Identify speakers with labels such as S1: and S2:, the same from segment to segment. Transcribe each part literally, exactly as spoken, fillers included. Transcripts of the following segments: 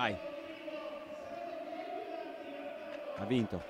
S1: Vai. Ha vinto.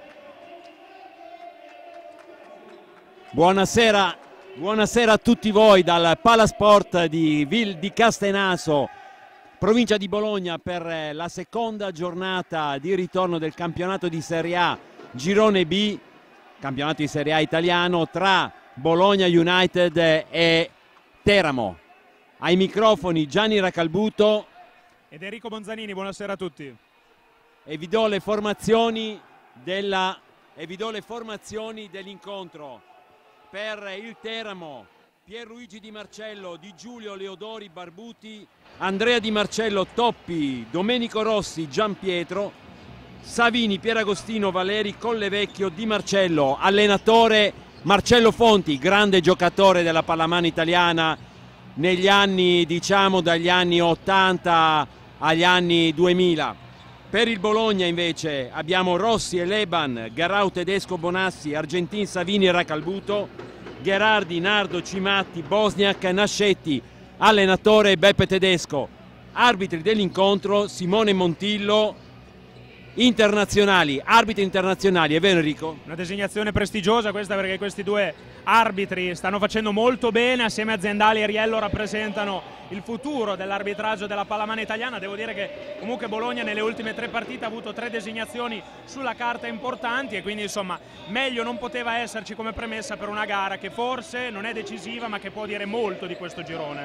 S1: Buonasera, buonasera a tutti voi dal Palasport di, Vil, di Castenaso, provincia di Bologna, per la seconda giornata di ritorno del campionato di Serie A Girone B, campionato di Serie A italiano, tra Bologna United e Teramo. Ai microfoni Gianni Racalbuto
S2: ed Enrico Bonzanini, buonasera a tutti.
S1: E vi do le formazioni della e vi do le formazioni dell'incontro. Per il Teramo, Pierluigi Di Marcello, Di Giulio, Leodori, Barbuti, Andrea Di Marcello, Toppi, Domenico Rossi, Gianpietro, Savini, Pieragostino, Valeri, Collevecchio, Di Marcello, allenatore Marcello Fonti, grande giocatore della pallamano italiana negli anni, diciamo dagli anni ottanta agli anni duemila. Per il Bologna invece abbiamo Rossi e Leban, Garau, Tedesco, Bonassi, Argentin, Savini e Racalbuto, Gherardi, Nardo, Cimatti, Bosniak, Nascetti, allenatore Beppe Tedesco. Arbitri dell'incontro Simone Montillo. Internazionali, arbitri internazionali, è vero Enrico?
S2: Una designazione prestigiosa questa, perché questi due arbitri stanno facendo molto bene, assieme a Zendali e Riello rappresentano il futuro dell'arbitraggio della pallamano italiana. Devo dire che comunque Bologna nelle ultime tre partite ha avuto tre designazioni sulla carta importanti, e quindi insomma meglio non poteva esserci come premessa per una gara che forse non è decisiva ma che può dire molto di questo girone.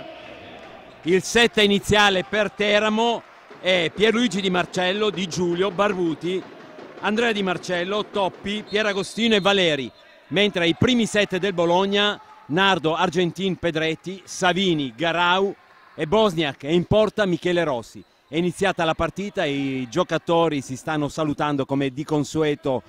S1: Il set iniziale per Teramo è Pierluigi Di Marcello, Di Giulio, Barbuti, Andrea Di Marcello, Toppi, Pieragostino e Valeri, mentre ai primi set del Bologna Nardo, Argentin, Pedretti, Savini, Garau e Bosniak, e in porta Michele Rossi. È iniziata la partita, i giocatori si stanno salutando come di consueto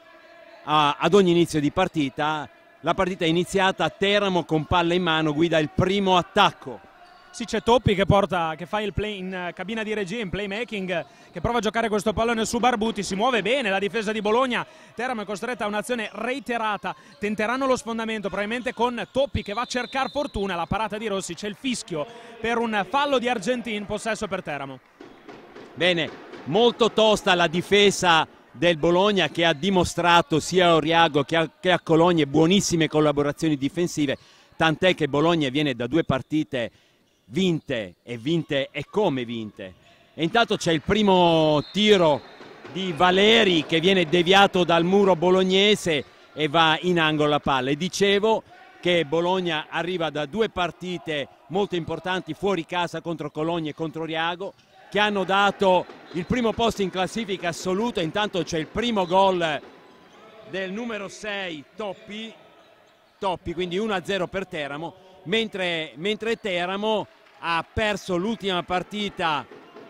S1: a, ad ogni inizio di partita. La partita è iniziata, Teramo con palla in mano guida il primo attacco.
S2: Sì, c'è Toppi che, porta, che fa il play in cabina di regia, in playmaking, che prova a giocare questo pallone su Barbuti, si muove bene la difesa di Bologna. Teramo è costretta a un'azione reiterata, tenteranno lo sfondamento probabilmente con Toppi che va a cercare fortuna. La parata di Rossi, c'è il fischio per un fallo di Argentin, possesso per Teramo.
S1: Bene, molto tosta la difesa del Bologna, che ha dimostrato sia a Oriago che a, che a Cologna buonissime collaborazioni difensive, tant'è che Bologna viene da due partite vinte e vinte e come vinte. E intanto c'è il primo tiro di Valeri che viene deviato dal muro bolognese e va in angolo la palla. E dicevo che Bologna arriva da due partite molto importanti fuori casa contro Cologna e contro Oriago, che hanno dato il primo posto in classifica assoluta. Intanto c'è il primo gol del numero sei Toppi, Toppi quindi uno a zero per Teramo, mentre, mentre Teramo ha perso l'ultima partita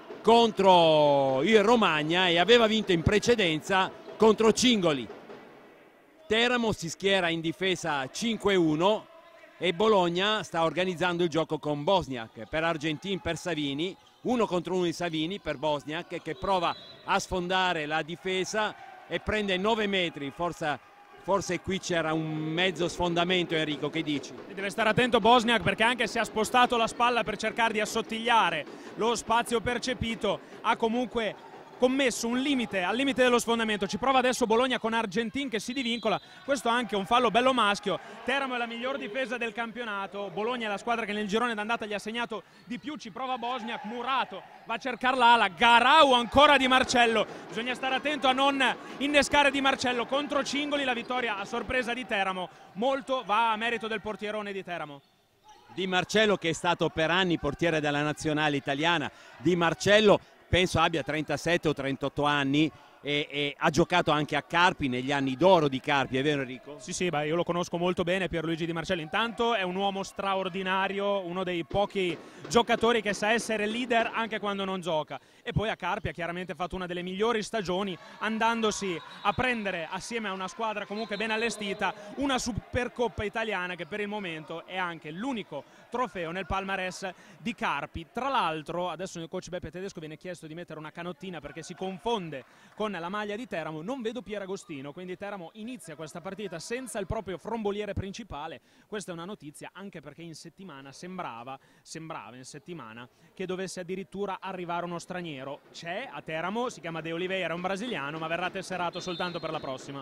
S1: contro il Romagna e aveva vinto in precedenza contro Cingoli. Teramo si schiera in difesa cinque uno e Bologna sta organizzando il gioco con Bosniak per Argentin, per Savini, uno contro uno di Savini per Bosniak, che prova a sfondare la difesa e prende nove metri, forse Forse qui c'era un mezzo sfondamento, Enrico, che dici?
S2: Deve stare attento Bosniak, perché anche se ha spostato la spalla per cercare di assottigliare lo spazio percepito, ha comunque commesso un limite, al limite dello sfondamento. Ci prova adesso Bologna con Argentin che si divincola, questo è anche un fallo bello maschio. Teramo è la miglior difesa del campionato, Bologna è la squadra che nel girone d'andata gli ha segnato di più. Ci prova Bosniak, Murato va a cercare l'ala, Garau ancora Di Marcello, bisogna stare attento a non innescare Di Marcello contro Cingoli. La vittoria a sorpresa di Teramo, molto va a merito del portierone di Teramo.
S1: Di Marcello, che è stato per anni portiere della nazionale italiana. Di Marcello penso abbia trentasette o trentotto anni e, e ha giocato anche a Carpi negli anni d'oro di Carpi, è vero Enrico?
S2: Sì, sì, beh, io lo conosco molto bene, Pierluigi Di Marcello. Intanto è un uomo straordinario, uno dei pochi giocatori che sa essere leader anche quando non gioca. E poi a Carpi ha chiaramente fatto una delle migliori stagioni, andandosi a prendere assieme a una squadra comunque ben allestita una Supercoppa italiana, che per il momento è anche l'unico trofeo nel palmarès di Carpi. Tra l'altro adesso il coach Beppe Tedesco viene chiesto di mettere una canottina perché si confonde con la maglia di Teramo, non vedo Pieragostino, quindi Teramo inizia questa partita senza il proprio fromboliere principale. Questa è una notizia anche perché in settimana sembrava, sembrava in settimana che dovesse addirittura arrivare uno straniero. C'è a Teramo, si chiama De Oliveira, è un brasiliano, ma verrà tesserato soltanto per la prossima.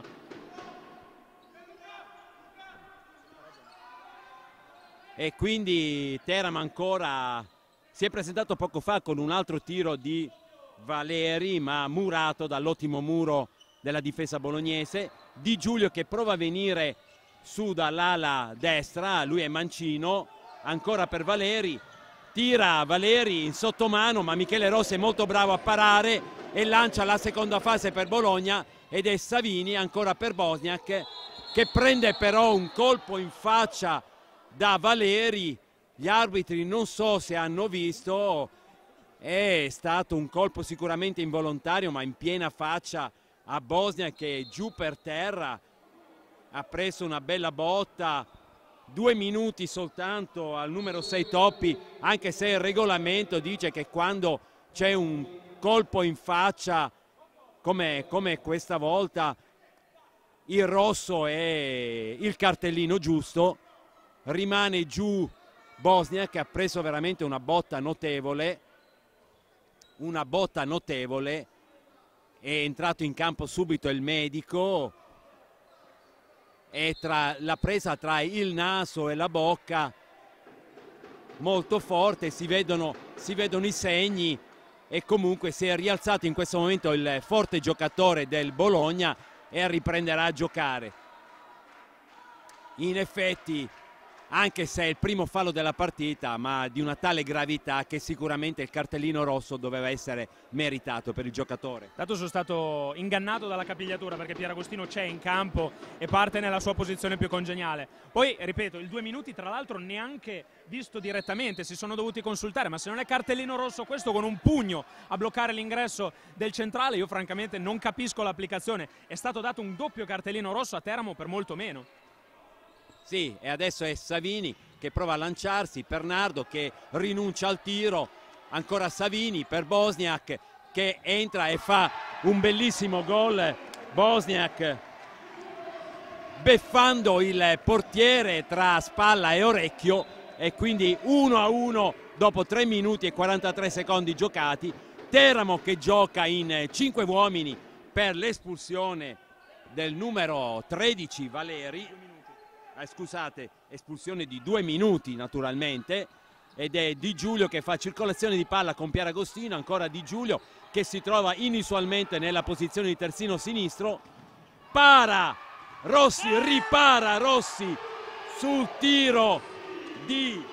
S1: E quindi Teramo ancora si è presentato poco fa con un altro tiro di Valeri, ma murato dall'ottimo muro della difesa bolognese. Di Giulio che prova a venire su dall'ala destra, lui è mancino, ancora per Valeri, tira Valeri in sottomano, ma Michele Rossi è molto bravo a parare e lancia la seconda fase per Bologna, ed è Savini ancora per Bosniak che prende però un colpo in faccia da Valeri. Gli arbitri non so se hanno visto, è stato un colpo sicuramente involontario, ma in piena faccia a Bosniak che è giù per terra, ha preso una bella botta. Due minuti soltanto al numero sei Toppi, anche se il regolamento dice che quando c'è un colpo in faccia come, come questa volta il rosso è il cartellino giusto. Rimane giù Bosniak che ha preso veramente una botta notevole, una botta notevole, è entrato in campo subito il medico e tra la presa tra il naso e la bocca molto forte, si vedono, si vedono i segni, e comunque si è rialzato in questo momento il forte giocatore del Bologna e riprenderà a giocare. In effetti, anche se è il primo fallo della partita, ma di una tale gravità che sicuramente il cartellino rosso doveva essere meritato per il giocatore.
S2: Tanto sono stato ingannato dalla capigliatura perché Pieragostino c'è in campo e parte nella sua posizione più congeniale. Poi, ripeto, il due minuti tra l'altro neanche visto direttamente, si sono dovuti consultare, ma se non è cartellino rosso questo con un pugno a bloccare l'ingresso del centrale, io francamente non capisco l'applicazione. È stato dato un doppio cartellino rosso a Teramo per molto meno.
S1: Sì, e adesso è Savini che prova a lanciarsi, per Nardo che rinuncia al tiro, ancora Savini per Bosniak che entra e fa un bellissimo gol. Bosniak beffando il portiere tra spalla e orecchio, e quindi uno a uno dopo tre minuti e quarantatré secondi giocati. Teramo che gioca in cinque uomini per l'espulsione del numero tredici Valeri. Eh, scusate, espulsione di due minuti naturalmente, ed è Di Giulio che fa circolazione di palla con Pieragostino, ancora Di Giulio che si trova inusualmente nella posizione di terzino sinistro, para Rossi, ripara Rossi sul tiro di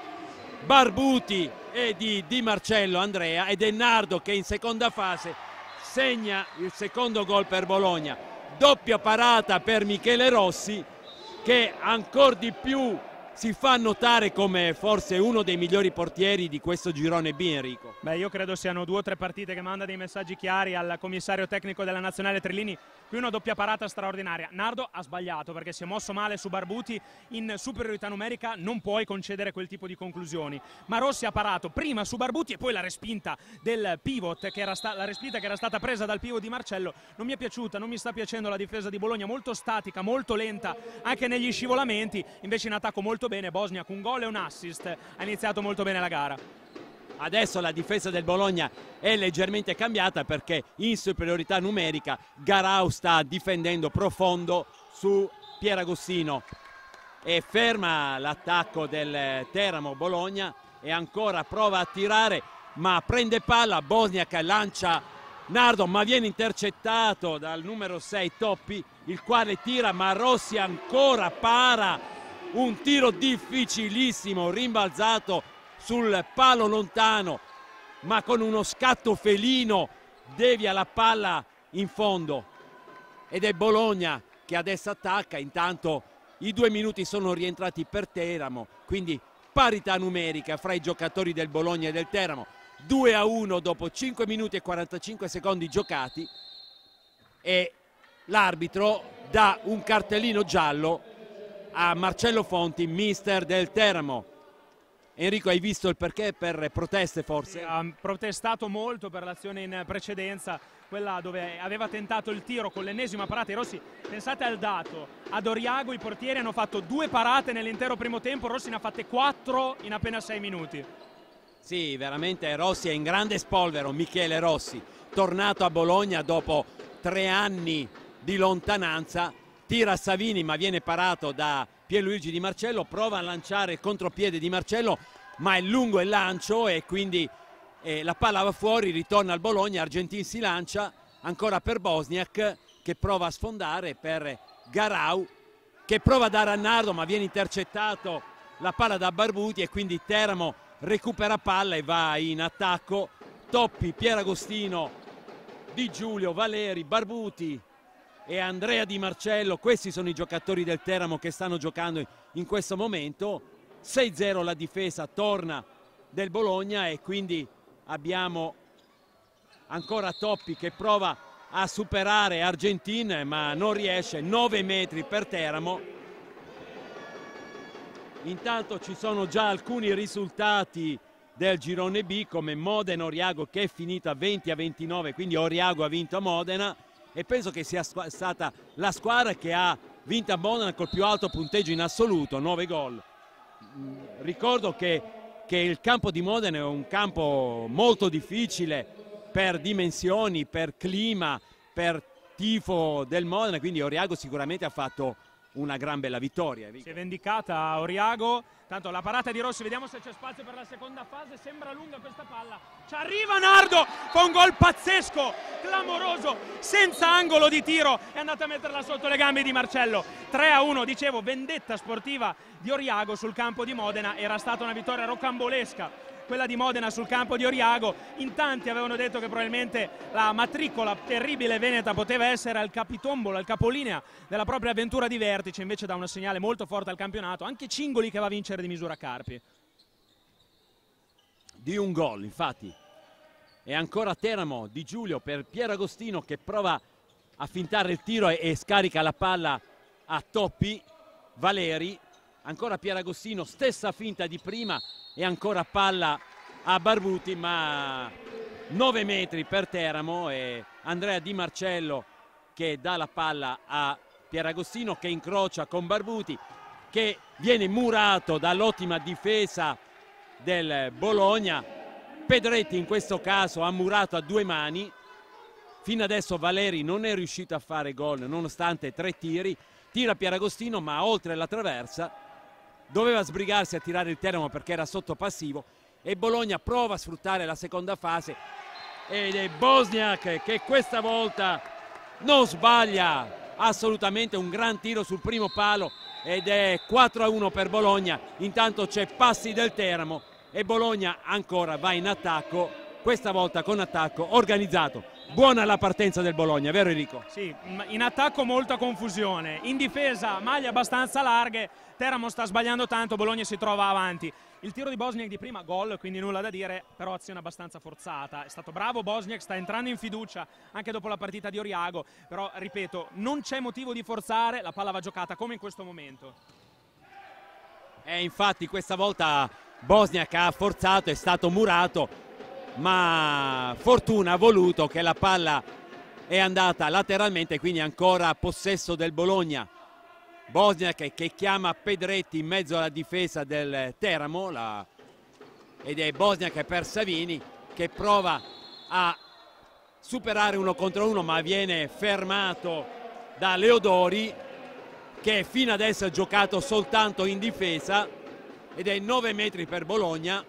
S1: Barbuti e di Di Marcello Andrea, ed è Nardo che in seconda fase segna il secondo gol per Bologna. Doppia parata per Michele Rossi che ancora di più si fa notare come forse uno dei migliori portieri di questo girone B, Enrico.
S2: Beh, io credo siano due o tre partite che manda dei messaggi chiari al commissario tecnico della nazionale Trillini, qui una doppia parata straordinaria. Nardo ha sbagliato perché si è mosso male su Barbuti, in superiorità numerica non puoi concedere quel tipo di conclusioni, ma Rossi ha parato prima su Barbuti e poi la respinta del pivot, che era sta- la respinta che era stata presa dal pivot di Marcello non mi è piaciuta, non mi sta piacendo la difesa di Bologna, molto statica, molto lenta anche negli scivolamenti, invece in attacco molto bene Bosniak, un gol e un assist, ha iniziato molto bene la gara.
S1: Adesso la difesa del Bologna è leggermente cambiata perché in superiorità numerica Garau sta difendendo profondo su Pieragostino e ferma l'attacco del Teramo. Bologna e ancora prova a tirare ma prende palla, Bosniak lancia Nardo ma viene intercettato dal numero sei Toppi, il quale tira ma Rossi ancora para, un tiro difficilissimo rimbalzato sul palo lontano, ma con uno scatto felino devia la palla in fondo, ed è Bologna che adesso attacca. Intanto i due minuti sono rientrati per Teramo, quindi parità numerica fra i giocatori del Bologna e del Teramo, due a uno dopo cinque minuti e quarantacinque secondi giocati, e l'arbitro dà un cartellino giallo a Marcello Fonti, mister del Teramo. Enrico, hai visto il perché? Per proteste forse?
S2: Sì, ha protestato molto per l'azione in precedenza, quella dove aveva tentato il tiro con l'ennesima parata. I rossi, pensate al dato, ad Oriago i portieri hanno fatto due parate nell'intero primo tempo, Rossi ne ha fatte quattro in appena sei minuti.
S1: Sì, veramente Rossi è in grande spolvero, Michele Rossi, tornato a Bologna dopo tre anni di lontananza, tira Savini ma viene parato da Pierluigi Di Marcello, prova a lanciare il contropiede di Marcello ma è lungo il lancio e quindi eh, la palla va fuori, ritorna al Bologna, Argentin si lancia, ancora per Bosniak che prova a sfondare, per Garau che prova a dare a Nardo ma viene intercettato la palla da Barbuti e quindi Teramo recupera palla e va in attacco. Toppi, Pieragostino, Di Giulio, Valeri, Barbuti e Andrea Di Marcello, questi sono i giocatori del Teramo che stanno giocando in questo momento. sei zero la difesa torna del Bologna e quindi abbiamo ancora Toppi che prova a superare Argentin ma non riesce, nove metri per Teramo. Intanto ci sono già alcuni risultati del girone B come Modena-Oriago che è finita venti a ventinove, quindi Oriago ha vinto a Modena e penso che sia stata la squadra che ha vinto a Modena col più alto punteggio in assoluto, nove gol. Ricordo che, che il campo di Modena è un campo molto difficile per dimensioni, per clima, per tifo del Modena, quindi Oriago sicuramente ha fatto una gran bella vittoria.
S2: Si è vendicata Oriago, tanto la parata di Rossi, vediamo se c'è spazio per la seconda fase, sembra lunga questa palla, ci arriva Nardo con gol pazzesco, clamoroso, senza angolo di tiro, è andata a metterla sotto le gambe di Marcello. Tre a uno, dicevo, vendetta sportiva di Oriago sul campo di Modena, era stata una vittoria rocambolesca quella di Modena sul campo di Oriago. In tanti avevano detto che probabilmente la matricola terribile veneta poteva essere al capitombolo, al capolinea della propria avventura di vertice, invece dà un segnale molto forte al campionato, anche Cingoli che va a vincere di misura Carpi.
S1: Di un gol, infatti. E ancora Teramo, Di Giulio per Pieragostino che prova a fintare il tiro e, e scarica la palla a Toppi, Valeri, ancora Pieragostino, stessa finta di prima e ancora palla a Barbuti ma nove metri per Teramo e Andrea Di Marcello che dà la palla a Pieragostino che incrocia con Barbuti che viene murato dall'ottima difesa del Bologna. Pedretti in questo caso ha murato a due mani, fino adesso Valeri non è riuscito a fare gol nonostante tre tiri, tira Pieragostino ma oltre la traversa, doveva sbrigarsi a tirare il Teramo perché era sotto passivo e Bologna prova a sfruttare la seconda fase ed è Bosniak che questa volta non sbaglia assolutamente, un gran tiro sul primo palo ed è quattro a uno per Bologna. Intanto c'è passi del Teramo e Bologna ancora va in attacco, questa volta con attacco organizzato. Buona la partenza del Bologna, vero Enrico?
S2: Sì, in attacco molta confusione, in difesa maglie abbastanza larghe, Teramo sta sbagliando tanto, Bologna si trova avanti. Il tiro di Bosniak di prima, gol, quindi nulla da dire, però azione abbastanza forzata. È stato bravo Bosniak, sta entrando in fiducia anche dopo la partita di Oriago, però ripeto, non c'è motivo di forzare, la palla va giocata come in questo momento.
S1: E infatti questa volta Bosniak ha forzato, è stato murato, ma fortuna ha voluto che la palla è andata lateralmente, quindi ancora possesso del Bologna. Bosniak che chiama Pedretti in mezzo alla difesa del Teramo la... ed è Bosniak per Savini che prova a superare uno contro uno ma viene fermato da Leodori che fino adesso ha giocato soltanto in difesa ed è nove metri per Bologna.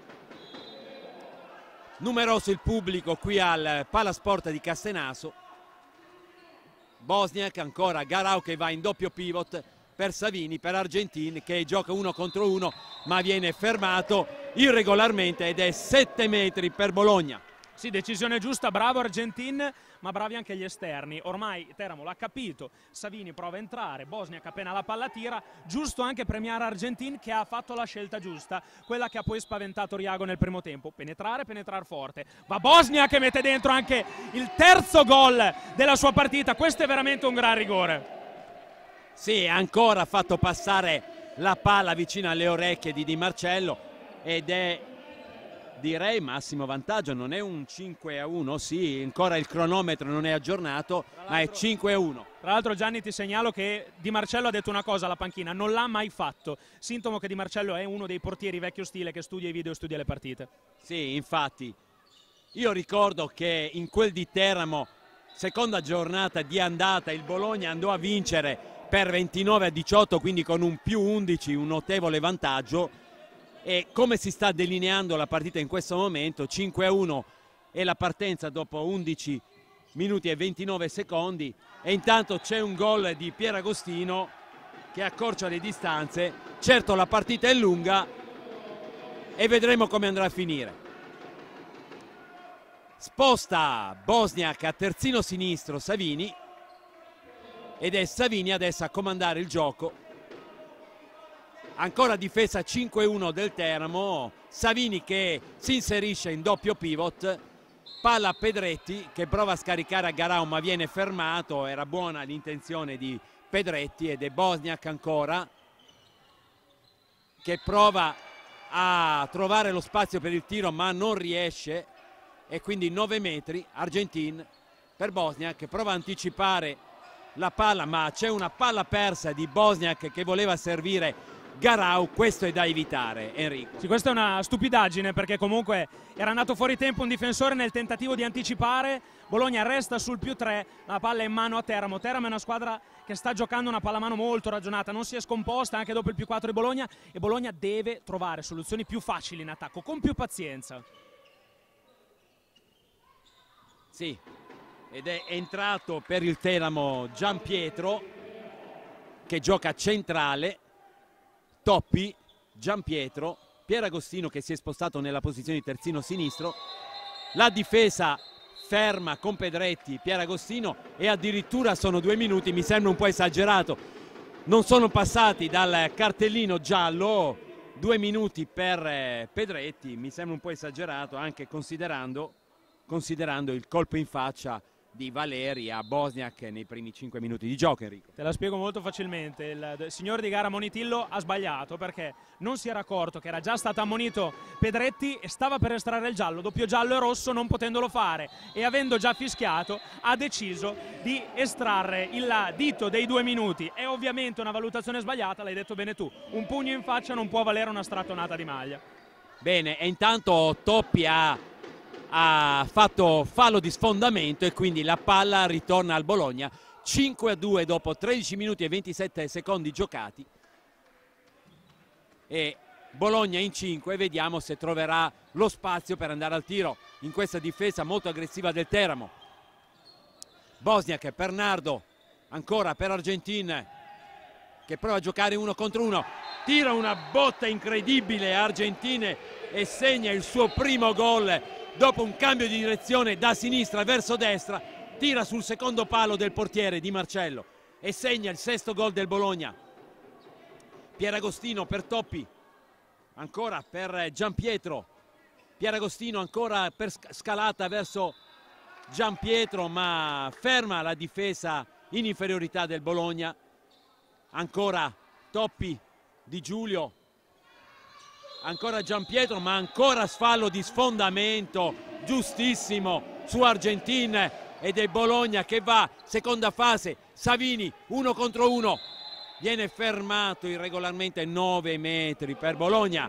S1: Numeroso il pubblico qui al Palasport di Castenaso. Bosniak, ancora Garau che va in doppio pivot per Savini, per Argentin che gioca uno contro uno ma viene fermato irregolarmente ed è sette metri per Bologna.
S2: Sì, decisione giusta, bravo Argentin, ma bravi anche gli esterni. Ormai Teramo l'ha capito, Savini prova a entrare, Bosniak appena la palla tira, giusto anche premiare Argentin che ha fatto la scelta giusta, quella che ha poi spaventato Oriago nel primo tempo, penetrare, penetrare forte. Va Bosniak che mette dentro anche il terzo gol della sua partita, questo è veramente un gran rigore.
S1: Sì, ancora ha fatto passare la palla vicino alle orecchie di Di Marcello ed è, direi, massimo vantaggio. Non è un cinque a uno, sì, ancora il cronometro non è aggiornato, ma è cinque a uno.
S2: Tra l'altro, Gianni, ti segnalo che Di Marcello ha detto una cosa alla panchina: non l'ha mai fatto, sintomo che Di Marcello è uno dei portieri vecchio stile che studia i video e studia le partite.
S1: Sì, infatti io ricordo che in quel di Teramo, seconda giornata di andata, il Bologna andò a vincere per ventinove a diciotto, quindi con un più undici, un notevole vantaggio. E come si sta delineando la partita in questo momento, cinque a uno è la partenza dopo undici minuti e ventinove secondi, e intanto c'è un gol di Pieragostino che accorcia le distanze. Certo, la partita è lunga e vedremo come andrà a finire. Sposta Bosniak a terzino sinistro Savini, ed è Savini adesso a comandare il gioco. Ancora difesa cinque a uno del Teramo. Savini che si inserisce in doppio pivot, palla a Pedretti che prova a scaricare a Garau ma viene fermato. Era buona l'intenzione di Pedretti, ed è Bosniak ancora che prova a trovare lo spazio per il tiro ma non riesce, e quindi nove metri Argentin per Bosniak, che prova a anticipare la palla ma c'è una palla persa di Bosniak che voleva servire Garau. Questo è da evitare, Enrico.
S2: Sì, questa è una stupidaggine, perché comunque era andato fuori tempo un difensore nel tentativo di anticipare. Bologna resta sul più tre, la palla è in mano a Teramo. Teramo è una squadra che sta giocando una pallamano molto ragionata, non si è scomposta anche dopo il più quattro di Bologna, e Bologna deve trovare soluzioni più facili in attacco, con più pazienza.
S1: Sì, ed è entrato per il Teramo Giampietro che gioca centrale. Toppi, Giampietro, Pieragostino che si è spostato nella posizione di terzino sinistro. La difesa ferma con Pedretti, Pieragostino, e addirittura sono due minuti, mi sembra un po' esagerato. Non sono passati dal cartellino giallo, due minuti per Pedretti, mi sembra un po' esagerato anche considerando, considerando il colpo in faccia di Valeri a Bosniak nei primi cinque minuti di gioco, Enrico.
S2: Te la spiego molto facilmente. Il signore di gara Monitillo ha sbagliato, perché non si era accorto che era già stato ammonito Pedretti e stava per estrarre il giallo, doppio giallo e rosso, non potendolo fare, e avendo già fischiato ha deciso di estrarre il dito dei due minuti. È ovviamente una valutazione sbagliata, l'hai detto bene tu, un pugno in faccia non può valere una strattonata di maglia.
S1: Bene, e intanto Toppi ha ha fatto fallo di sfondamento e quindi la palla ritorna al Bologna. Cinque a due dopo tredici minuti e ventisette secondi giocati, e Bologna in cinque. Vediamo se troverà lo spazio per andare al tiro in questa difesa molto aggressiva del Teramo. Bosniak per Nardo, ancora per Argentin che prova a giocare uno contro uno, tira una botta incredibile Argentin e segna il suo primo gol dopo un cambio di direzione da sinistra verso destra. Tira sul secondo palo del portiere Di Marcello e segna il sesto gol del Bologna. Pieragostino per Toppi, ancora per Giampietro, Pieragostino ancora per scalata verso Giampietro ma ferma la difesa in inferiorità del Bologna. Ancora Toppi di Giulio, ancora Giampietro ma ancora sfallo di sfondamento giustissimo su Argentin, ed è Bologna che va seconda fase. Savini uno contro uno, viene fermato irregolarmente. Nove metri per Bologna,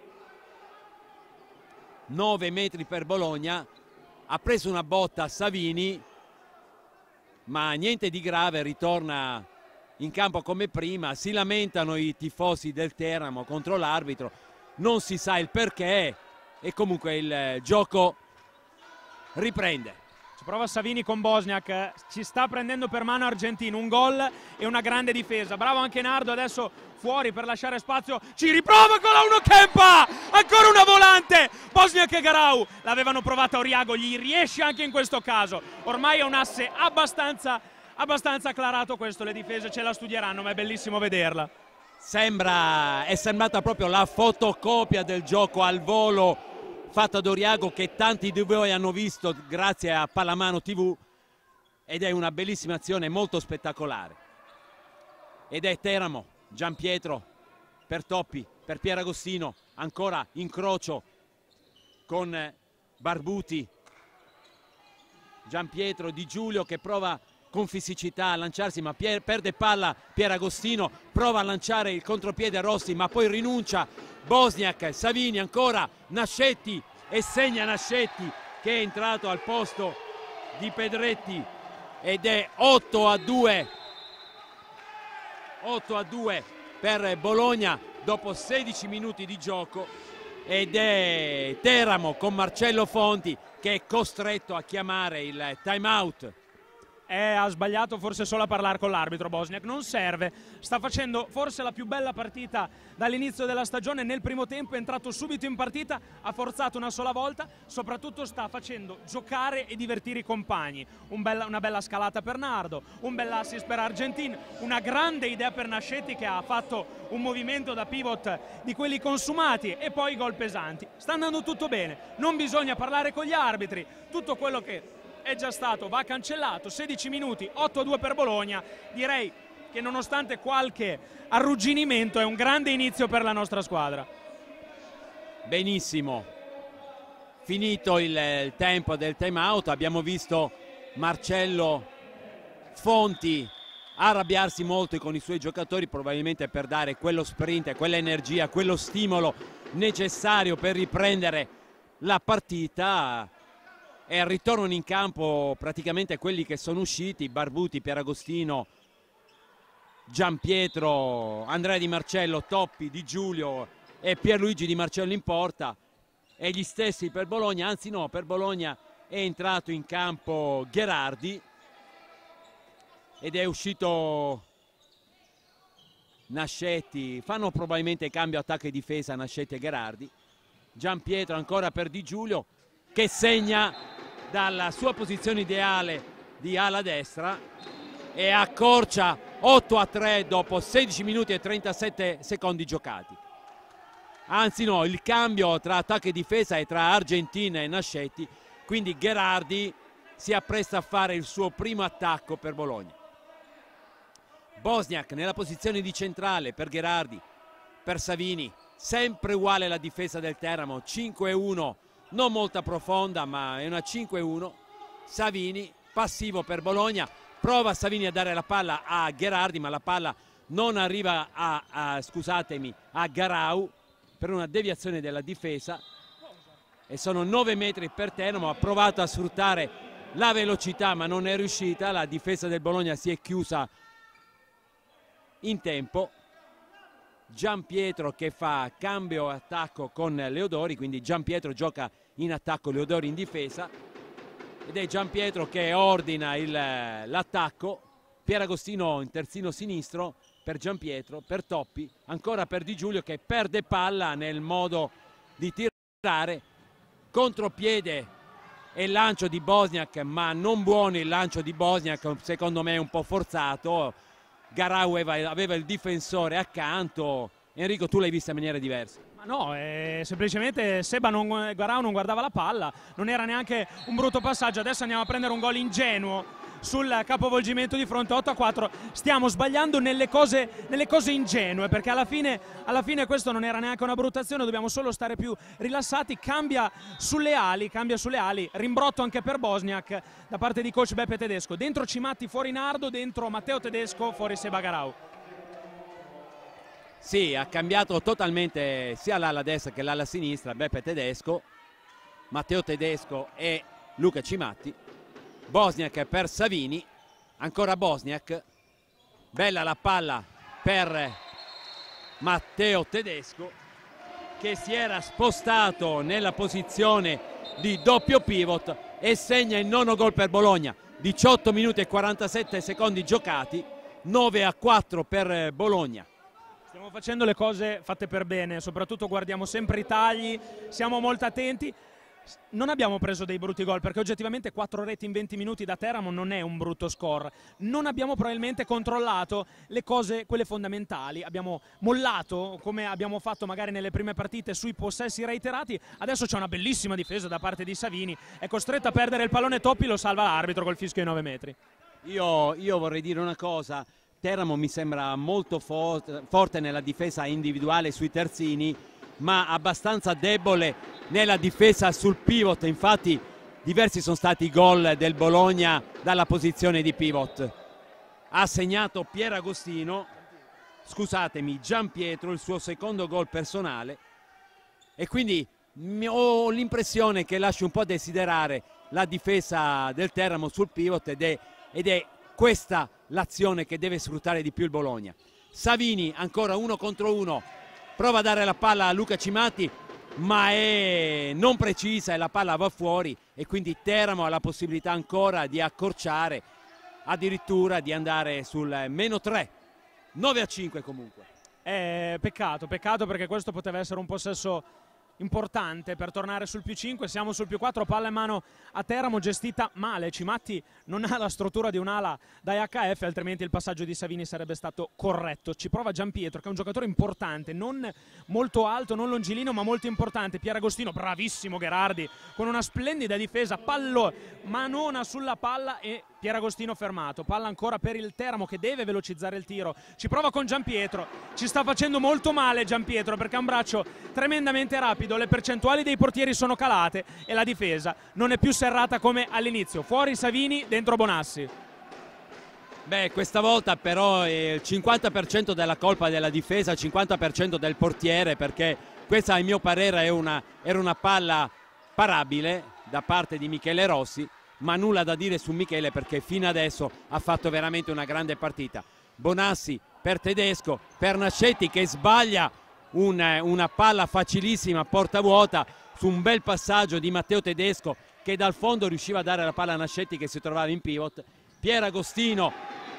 S1: nove metri per Bologna. Ha preso una botta Savini ma niente di grave, ritorna in campo come prima. Si lamentano i tifosi del Teramo contro l'arbitro, non si sa il perché, e comunque il gioco riprende.
S2: Ci prova Savini con Bosniak, ci sta prendendo per mano Argentin, un gol e una grande difesa. Bravo anche Nardo, adesso fuori per lasciare spazio, ci riprova con la uno Kempa, ancora una volante. Bosniak e Garau l'avevano provata a Oriago, gli riesce anche in questo caso. Ormai è un asse abbastanza, abbastanza acclarato questo, le difese ce la studieranno, ma è bellissimo vederla.
S1: Sembra, è sembrata proprio la fotocopia del gioco al volo fatta da Oriago, che tanti di voi hanno visto grazie a Pallamano tivù, ed è una bellissima azione molto spettacolare. Ed è Teramo, Giampietro per Toppi, per Pieragostino, ancora incrocio con Barbuti, Giampietro Di Giulio che prova con fisicità a lanciarsi ma pier, perde palla Pieragostino, prova a lanciare il contropiede a Rossi ma poi rinuncia. Bosniak, Savini ancora, Nascetti e segna Nascetti che è entrato al posto di Pedretti ed è otto a due otto a due per Bologna dopo sedici minuti di gioco, ed è Teramo con Marcello Fonti che è costretto a chiamare il time out.
S2: Eh, ha sbagliato forse solo a parlare con l'arbitro Bosniak, non serve, sta facendo forse la più bella partita dall'inizio della stagione. Nel primo tempo è entrato subito in partita, ha forzato una sola volta, soprattutto sta facendo giocare e divertire i compagni. Un bella, una bella scalata per Nardo, un bel assist per Argentin, una grande idea per Nascetti che ha fatto un movimento da pivot di quelli consumati e poi gol pesanti. Sta andando tutto bene, non bisogna parlare con gli arbitri, tutto quello che è già stato va cancellato. Sedici minuti, otto a due per Bologna. Direi che nonostante qualche arrugginimento è un grande inizio per la nostra squadra.
S1: Benissimo, finito il, il tempo del time out, abbiamo visto Marcello Fonti arrabbiarsi molto con i suoi giocatori, probabilmente per dare quello sprint, quell'energia, quello stimolo necessario per riprendere la partita. E ritornano in campo praticamente quelli che sono usciti: Barbuti, Pieragostino, Giampietro, Andrea Di Marcello, Toppi, Di Giulio e Pierluigi Di Marcello in porta, e gli stessi per Bologna, anzi no, per Bologna è entrato in campo Gherardi ed è uscito Nascetti. Fanno probabilmente cambio attacco e difesa Nascetti e Gherardi. Giampietro ancora per Di Giulio che segna dalla sua posizione ideale di ala destra e accorcia otto a tre dopo sedici minuti e trentasette secondi giocati. Anzi no, il cambio tra attacco e difesa è tra Argentin e Nascetti, quindi Gherardi si appresta a fare il suo primo attacco per Bologna. Bosniak nella posizione di centrale per Gherardi, per Savini, sempre uguale la difesa del Teramo, cinque a uno, non molta profonda ma è una cinque a uno. Savini passivo per Bologna, prova Savini a dare la palla a Gherardi ma la palla non arriva a, a scusatemi a Garau per una deviazione della difesa e sono nove metri per Teramo. Ha provato a sfruttare la velocità ma non è riuscita, la difesa del Bologna si è chiusa in tempo. Giampietro che fa cambio attacco con Leodori, quindi Giampietro gioca in attacco, Leodori in difesa, ed è Giampietro che ordina l'attacco. Pieragostino in terzino sinistro per Giampietro, per Toppi, ancora per Di Giulio che perde palla nel modo di tirare, contropiede e lancio di Bosniak ma non buono il lancio di Bosniak, secondo me un po' forzato. Garau aveva, aveva il difensore accanto. Enrico, tu l'hai vista in maniera diversa?
S2: Ma no, eh, semplicemente Seba non, Garau non guardava la palla, non era neanche un brutto passaggio. Adesso andiamo a prendere un gol ingenuo sul capovolgimento di fronte, otto a quattro. Stiamo sbagliando nelle cose, nelle cose ingenue, perché alla fine, alla fine questo non era neanche una brutta azione, dobbiamo solo stare più rilassati. Cambia sulle ali, cambia sulle ali, rimbrotto anche per Bosniak da parte di coach Beppe Tedesco. Dentro Cimatti, fuori Nardo, dentro Matteo Tedesco, fuori Seba Garau.
S1: Sì, ha cambiato totalmente sia l'ala destra che l'ala sinistra Beppe Tedesco, Matteo Tedesco e Luca Cimatti. Bosniak per Savini, ancora Bosniak, bella la palla per Matteo Tedesco che si era spostato nella posizione di doppio pivot e segna il nono gol per Bologna. Diciotto minuti e quarantasette secondi giocati, nove a quattro per Bologna.
S2: Stiamo facendo le cose fatte per bene, soprattutto guardiamo sempre i tagli, siamo molto attenti. Non abbiamo preso dei brutti gol perché oggettivamente quattro reti in venti minuti da Teramo non è un brutto score. Non abbiamo probabilmente controllato le cose, quelle fondamentali. Abbiamo mollato come abbiamo fatto magari nelle prime partite sui possessi reiterati. Adesso c'è una bellissima difesa da parte di Savini, è costretto a perdere il pallone. Toppi lo salva l'arbitro col fischio ai nove metri.
S1: Io, io vorrei dire una cosa: Teramo mi sembra molto forte, forte nella difesa individuale sui terzini, ma abbastanza debole nella difesa sul pivot. Infatti diversi sono stati i gol del Bologna dalla posizione di pivot. Ha segnato Pieragostino, scusatemi, Gianpietro, il suo secondo gol personale, e quindi ho l'impressione che lasci un po' desiderare la difesa del Teramo sul pivot, ed è, ed è questa l'azione che deve sfruttare di più il Bologna. Savini ancora uno contro uno, prova a dare la palla a Luca Cimatti, ma è non precisa e la palla va fuori, e quindi Teramo ha la possibilità ancora di accorciare, addirittura di andare sul meno tre, nove a cinque comunque.
S2: Eh, peccato, peccato perché questo poteva essere un possesso importante per tornare sul più cinque. Siamo sul più quattro, palla in mano a Teramo, gestita male. Cimatti non ha la struttura di un'ala da H F, altrimenti il passaggio di Savini sarebbe stato corretto. Ci prova Gianpietro, che è un giocatore importante, non molto alto, non longilino, ma molto importante. Pieragostino, bravissimo Gherardi, con una splendida difesa, pallo manona sulla palla e Pieragostino fermato. Palla ancora per il Teramo, che deve velocizzare il tiro. Ci prova con Gianpietro, ci sta facendo molto male Gianpietro perché ha un braccio tremendamente rapido. Le percentuali dei portieri sono calate e la difesa non è più serrata come all'inizio. Fuori Savini, dentro Bonassi.
S1: Beh, questa volta però il cinquanta per cento della colpa della difesa, il cinquanta per cento del portiere, perché questa a mio parere è una, era una palla parabile da parte di Michele Rossi, ma nulla da dire su Michele perché fino adesso ha fatto veramente una grande partita. Bonassi per Tedesco, per Nascetti che sbaglia una, una palla facilissima, porta vuota, su un bel passaggio di Matteo Tedesco che dal fondo riusciva a dare la palla a Nascetti che si trovava in pivot. Pieragostino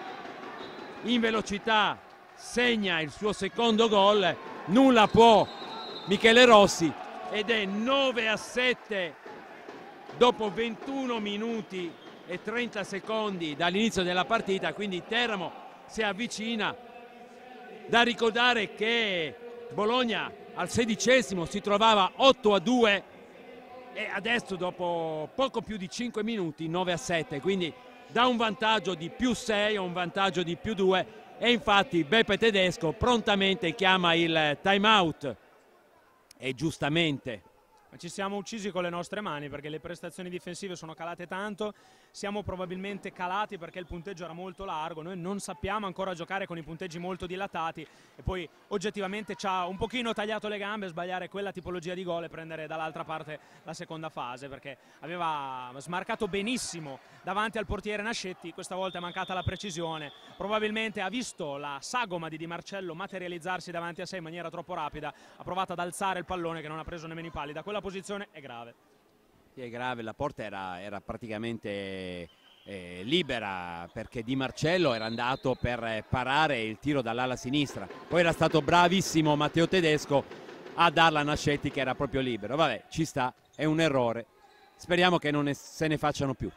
S1: in velocità segna il suo secondo gol, nulla può Michele Rossi, ed è nove a sette dopo ventuno minuti e trenta secondi dall'inizio della partita, quindi Teramo si avvicina. Da ricordare che Bologna al sedicesimo si trovava otto a due e adesso dopo poco più di cinque minuti nove a sette, quindi da un vantaggio di più sei a un vantaggio di più due, e infatti Beppe Tedesco prontamente chiama il time out, e giustamente.
S2: Ma ci siamo uccisi con le nostre mani perché le prestazioni difensive sono calate tanto, siamo probabilmente calati perché il punteggio era molto largo, noi non sappiamo ancora giocare con i punteggi molto dilatati, e poi oggettivamente ci ha un pochino tagliato le gambe sbagliare quella tipologia di gol e prendere dall'altra parte la seconda fase, perché aveva smarcato benissimo davanti al portiere Nascetti, questa volta è mancata la precisione, probabilmente ha visto la sagoma di Di Marcello materializzarsi davanti a sé in maniera troppo rapida, ha provato ad alzare il pallone che non ha preso nemmeno i pali. Da quella posizione è grave.
S1: Sì, è grave, la porta era, era praticamente eh, libera perché Di Marcello era andato per parare il tiro dall'ala sinistra, poi era stato bravissimo Matteo Tedesco a darla a Nascetti che era proprio libero. Vabbè, ci sta, è un errore, speriamo che non ne, se ne facciano più.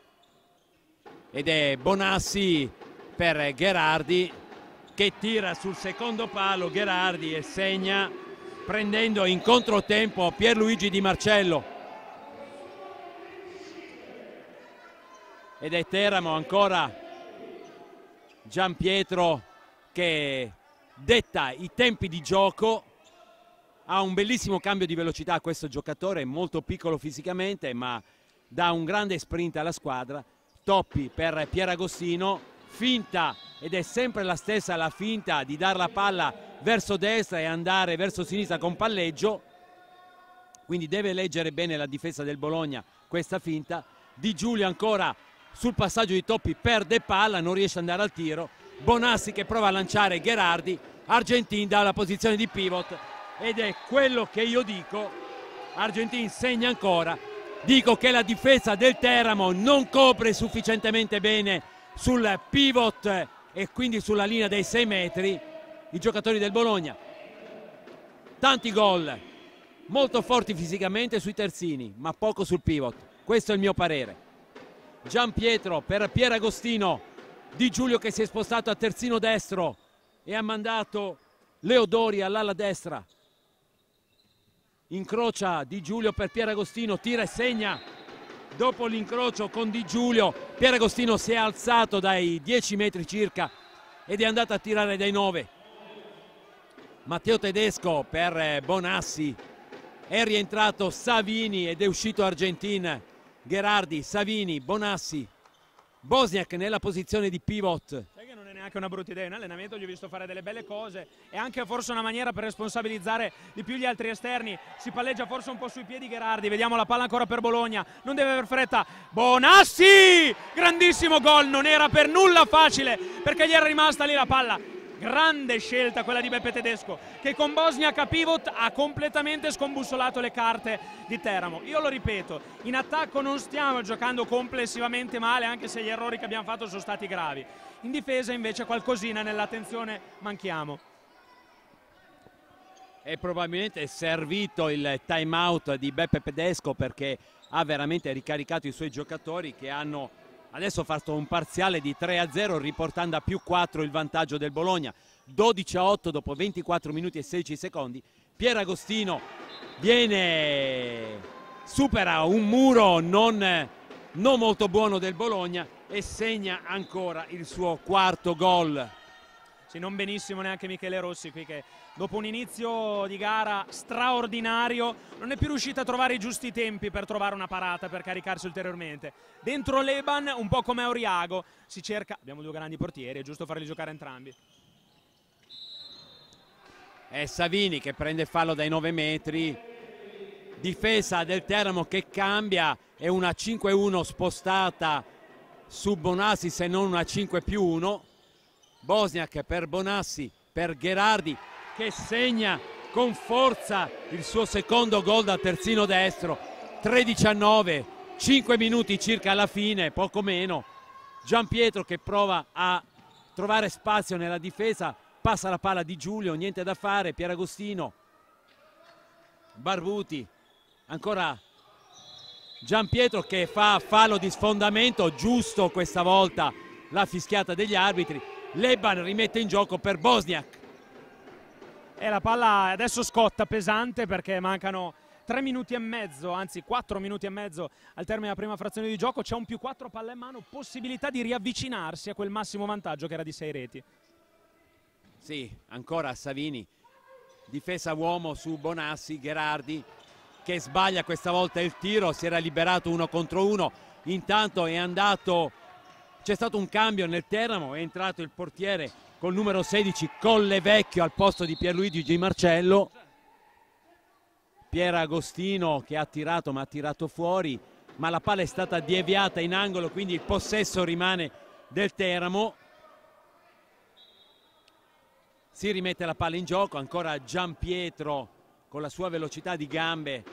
S1: Ed è Bonassi per Gherardi che tira sul secondo palo Gherardi e segna, prendendo in controtempo Pierluigi Di Marcello. Ed è Teramo ancora Gianpietro che detta i tempi di gioco, ha un bellissimo cambio di velocità questo giocatore, molto piccolo fisicamente ma dà un grande sprint alla squadra. Toppi per Pieragostino, finta, ed è sempre la stessa la finta di dare la palla verso destra e andare verso sinistra con palleggio, quindi deve leggere bene la difesa del Bologna questa finta. Di Giulio ancora sul passaggio di Toppi perde palla, non riesce ad andare al tiro. Bonassi che prova a lanciare Gherardi, Argentin dalla posizione di pivot, ed è quello che io dico, Argentin segna ancora. Dico che la difesa del Teramo non copre sufficientemente bene sul pivot e quindi sulla linea dei sei metri i giocatori del Bologna. Tanti gol, molto forti fisicamente sui terzini, ma poco sul pivot. Questo è il mio parere. Gianpietro per Pieragostino, Di Giulio che si è spostato a terzino destro e ha mandato Leo Dori all'ala destra. Incrocia Di Giulio per Pieragostino, tira e segna. Dopo l'incrocio con Di Giulio, Pieragostino si è alzato dai dieci metri circa ed è andato a tirare dai nove. Matteo Tedesco per Bonassi, è rientrato Savini ed è uscito Argentin. Gherardi, Savini, Bonassi, Bosniak nella posizione di pivot.
S2: Sai che non è neanche una brutta idea, in allenamento gli ho visto fare delle belle cose, è anche forse una maniera per responsabilizzare di più gli altri esterni. Si palleggia forse un po' sui piedi Gherardi, vediamo la palla ancora per Bologna, non deve aver fretta. Bonassi, grandissimo gol, non era per nulla facile perché gli era rimasta lì la palla. Grande scelta quella di Beppe Tedesco, che con Bosniak a pivot ha completamente scombussolato le carte di Teramo. Io lo ripeto, in attacco non stiamo giocando complessivamente male, anche se gli errori che abbiamo fatto sono stati gravi. In difesa invece qualcosina nell'attenzione manchiamo.
S1: È probabilmente servito il time out di Beppe Tedesco, perché ha veramente ricaricato i suoi giocatori, che hanno adesso fatto un parziale di tre a zero, riportando a più quattro il vantaggio del Bologna. Dodici a otto dopo ventiquattro minuti e sedici secondi. Pieragostino viene, supera un muro non, non molto buono del Bologna e segna ancora il suo quarto gol.
S2: Sì, non benissimo neanche Michele Rossi qui, che dopo un inizio di gara straordinario non è più riuscito a trovare i giusti tempi per trovare una parata, per caricarsi ulteriormente. Dentro Leban, un po' come Auriago, si cerca, abbiamo due grandi portieri, è giusto farli giocare entrambi.
S1: È Savini che prende fallo dai nove metri, difesa del Teramo che cambia, è una cinque uno spostata su Bonassi, se non una cinque più uno. Bosniak per Bonassi, per Gherardi, che segna con forza il suo secondo gol da terzino destro. Tredici a nove, cinque minuti circa alla fine, poco meno. Giampietro che prova a trovare spazio nella difesa, passa la palla di Giulio, niente da fare. Pieragostino, Barbuti, ancora Giampietro che fa fallo di sfondamento, giusto questa volta la fischiata degli arbitri. Leban rimette in gioco per Bosniak.
S2: E la palla adesso scotta pesante, perché mancano tre minuti e mezzo, anzi quattro minuti e mezzo al termine della prima frazione di gioco. C'è un più quattro palla in mano, possibilità di riavvicinarsi a quel massimo vantaggio che era di sei reti.
S1: Sì, ancora Savini, difesa uomo su Bonassi. Gherardi che sbaglia questa volta il tiro, si era liberato uno contro uno, intanto è andato, c'è stato un cambio nel Teramo, è entrato il portiere col numero sedici Collevecchio al posto di Pierluigi Di Marcello. Pieragostino che ha tirato, ma ha tirato fuori, ma la palla è stata deviata in angolo, quindi il possesso rimane del Teramo. Si rimette la palla in gioco, ancora Giampietro con la sua velocità di gambe.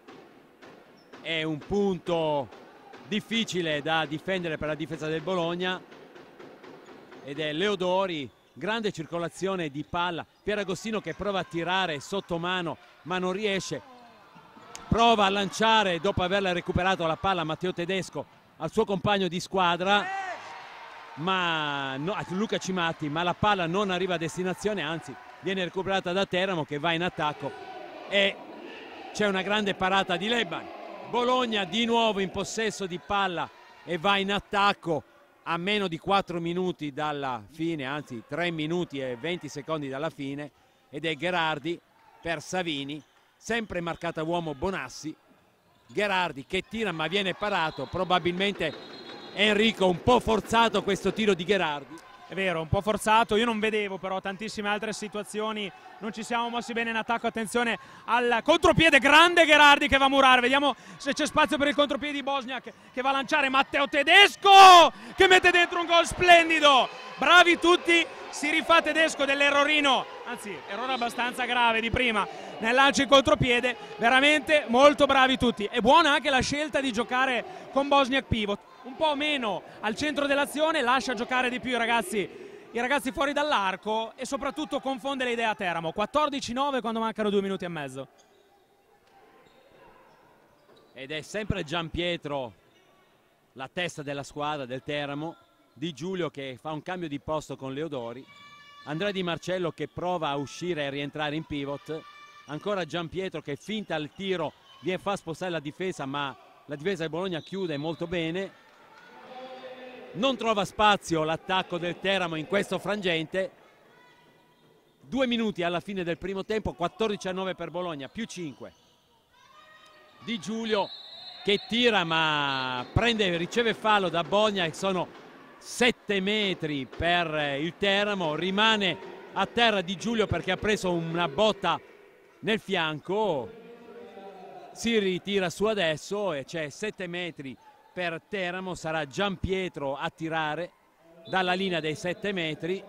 S1: È un punto difficile da difendere per la difesa del Bologna, ed è Leodori, grande circolazione di palla. Pieragostino che prova a tirare sotto mano ma non riesce, prova a lanciare dopo averla recuperato la palla Matteo Tedesco al suo compagno di squadra, ma no, Luca Cimatti, ma la palla non arriva a destinazione, anzi viene recuperata da Teramo che va in attacco e c'è una grande parata di Leban. Bologna di nuovo in possesso di palla e va in attacco a meno di quattro minuti dalla fine, anzi tre minuti e venti secondi dalla fine, ed è Gherardi per Savini, sempre marcata uomo Bonassi. Gherardi che tira ma viene parato, probabilmente Enrico un po' forzato questo tiro di Gherardi.
S2: È vero, un po' forzato, io non vedevo però tantissime altre situazioni, non ci siamo mossi bene in attacco. Attenzione al contropiede, grande Gherardi che va a murare, vediamo se c'è spazio per il contropiede di Bosniak che va a lanciare Matteo Tedesco che mette dentro un gol splendido. Bravi tutti, si rifà Tedesco dell'errorino, anzi errore abbastanza grave di prima nel lancio in contropiede, veramente molto bravi tutti. È buona anche la scelta di giocare con Bosniak pivot, un po' meno al centro dell'azione, lascia giocare di più i ragazzi i ragazzi fuori dall'arco e soprattutto confonde le idee a Teramo. Quattordici nove quando mancano due minuti e mezzo.
S1: Ed è sempre Giampietro la testa della squadra del Teramo. Di Giulio che fa un cambio di posto con Leodori, Andrea Di Marcello che prova a uscire e rientrare in pivot, ancora Giampietro che finta il tiro, viene fa spostare la difesa, ma la difesa del Bologna chiude molto bene. Non trova spazio l'attacco del Teramo in questo frangente. Due minuti alla fine del primo tempo, quattordici a nove per Bologna, più cinque. Di Giulio che tira ma prende, riceve fallo da Bogna e sono sette metri per il Teramo. Rimane a terra Di Giulio perché ha preso una botta nel fianco. Si ritira su adesso e c'è sette metri per Teramo. Sarà Giampietro a tirare dalla linea dei sette metri.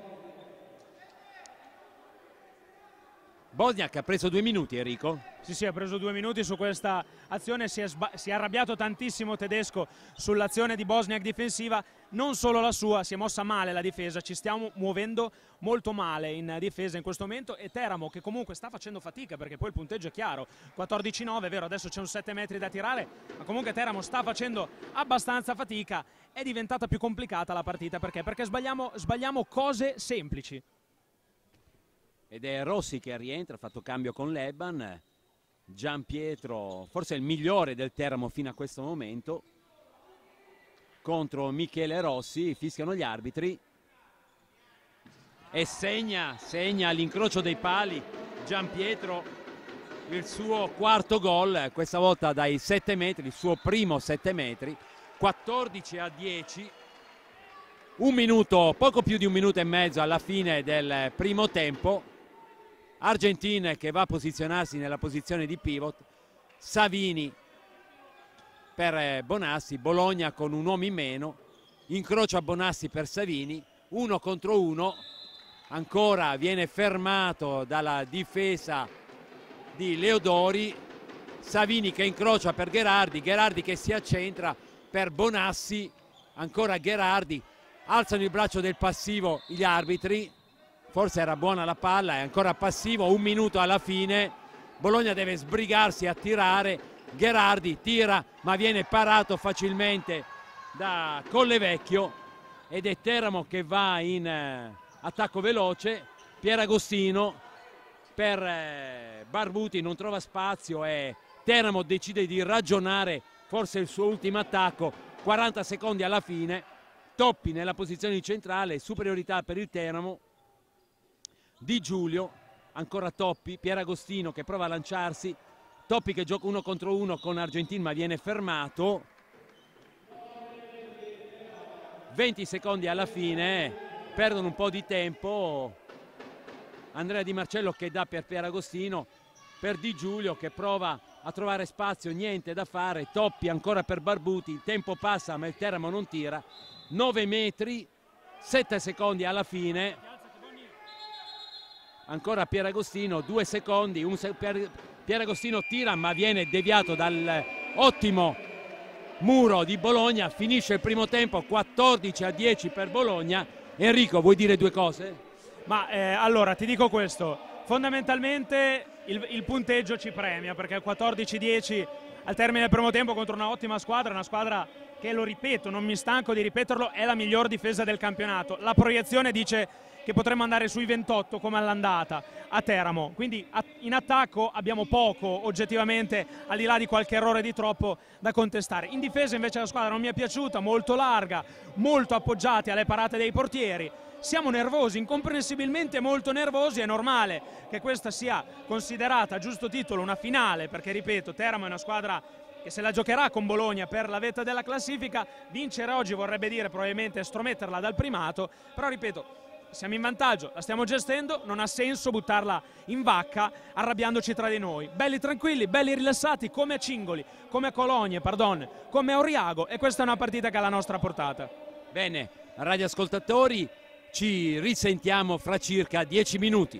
S1: Bosniak ha preso due minuti, Enrico.
S2: Sì, sì, ha preso due minuti su questa azione, si è, si è arrabbiato tantissimo Tedesco sull'azione di Bosniak difensiva, non solo la sua, si è mossa male la difesa, ci stiamo muovendo molto male in difesa in questo momento e Teramo che comunque sta facendo fatica perché poi il punteggio è chiaro, quattordici a nove, è vero, adesso c'è un sette metri da tirare, ma comunque Teramo sta facendo abbastanza fatica, è diventata più complicata la partita perché? Perché sbagliamo, sbagliamo cose semplici.
S1: Ed è Rossi che rientra, ha fatto cambio con Leban. Giampietro, forse il migliore del Teramo fino a questo momento, contro Michele Rossi. Fischiano gli arbitri e segna, segna all'incrocio dei pali Giampietro il suo quarto gol, questa volta dai sette metri, il suo primo sette metri. Quattordici a dieci, un minuto, poco più di un minuto e mezzo alla fine del primo tempo. Argentin che va a posizionarsi nella posizione di pivot, Savini per Bonassi, Bologna con un uomo in meno, incrocio a Bonassi per Savini, uno contro uno, ancora viene fermato dalla difesa di Leodori, Savini che incrocia per Gherardi, Gherardi che si accentra per Bonassi, ancora Gherardi, alzano il braccio del passivo gli arbitri. Forse era buona la palla, è ancora passivo, un minuto alla fine, Bologna deve sbrigarsi a tirare, Gherardi tira ma viene parato facilmente da Collevecchio ed è Teramo che va in eh, attacco veloce, Pieragostino per eh, Barbuti non trova spazio e Teramo decide di ragionare forse il suo ultimo attacco, quaranta secondi alla fine, Toppi nella posizione centrale, superiorità per il Teramo. Di Giulio, ancora Toppi, Pieragostino che prova a lanciarsi, Toppi che gioca uno contro uno con Argentin ma viene fermato. venti secondi alla fine, perdono un po' di tempo. Andrea Di Marcello che dà per Pieragostino, per Di Giulio che prova a trovare spazio, niente da fare. Toppi ancora per Barbuti, il tempo passa ma il Teramo non tira. nove metri, sette secondi alla fine. Ancora Pieragostino, due secondi, un se Pieragostino tira ma viene deviato dal ottimo muro di Bologna. Finisce il primo tempo, quattordici a dieci per Bologna. Enrico, vuoi dire due cose?
S2: Ma eh, allora ti dico questo, fondamentalmente il, il punteggio ci premia perché quattordici a dieci al termine del primo tempo contro una ottima squadra, una squadra che, lo ripeto, non mi stanco di ripeterlo, è la miglior difesa del campionato. La proiezione dice che potremmo andare sui ventotto come all'andata a Teramo, quindi in attacco abbiamo poco oggettivamente, al di là di qualche errore di troppo, da contestare. In difesa invece la squadra non mi è piaciuta, molto larga, molto appoggiati alle parate dei portieri. Siamo nervosi, incomprensibilmente molto nervosi, è normale che questa sia considerata a giusto titolo una finale, perché ripeto, Teramo è una squadra che se la giocherà con Bologna per la vetta della classifica. Vincere oggi vorrebbe dire probabilmente estrometterla dal primato, però ripeto, siamo in vantaggio, la stiamo gestendo, non ha senso buttarla in vacca arrabbiandoci tra di noi. Belli tranquilli, belli rilassati come a Cingoli, come a Cologne, pardon, come a Oriago, e questa è una partita che ha la nostra portata.
S1: Bene, radioascoltatori, ci risentiamo fra circa dieci minuti.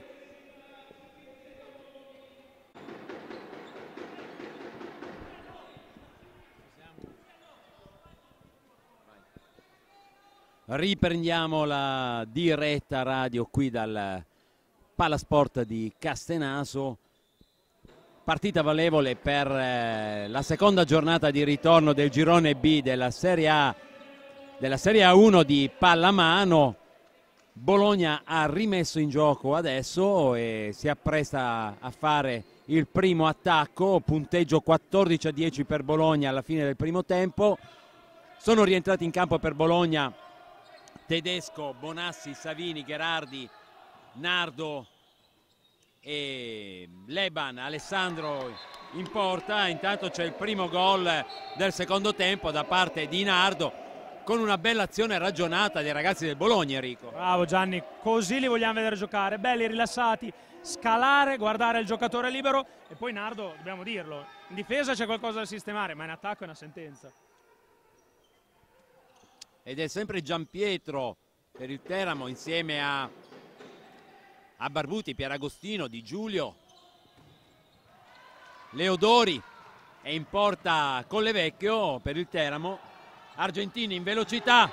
S1: Riprendiamo la diretta radio qui dal Palasport di Castenaso. Partita valevole per eh, la seconda giornata di ritorno del girone B della Serie A, della Serie A uno di pallamano. Bologna ha rimesso in gioco adesso e si appresta a fare il primo attacco, punteggio quattordici a dieci per Bologna alla fine del primo tempo. Sono rientrati in campo per Bologna Tedesco, Bonassi, Savini, Gherardi, Nardo, e Leban Alessandro in porta. Intanto c'è il primo gol del secondo tempo da parte di Nardo, con una bella azione ragionata dei ragazzi del Bologna, Enrico.
S2: Bravo Gianni, così li vogliamo vedere giocare, belli, rilassati, scalare, guardare il giocatore libero, e poi Nardo, dobbiamo dirlo, in difesa c'è qualcosa da sistemare, ma in attacco è una sentenza.
S1: Ed è sempre Giampietro per il Teramo insieme a, a Barbuti, Pieragostino, Di Giulio, Leodori. È in porta Collevecchio per il Teramo. Argentini in velocità,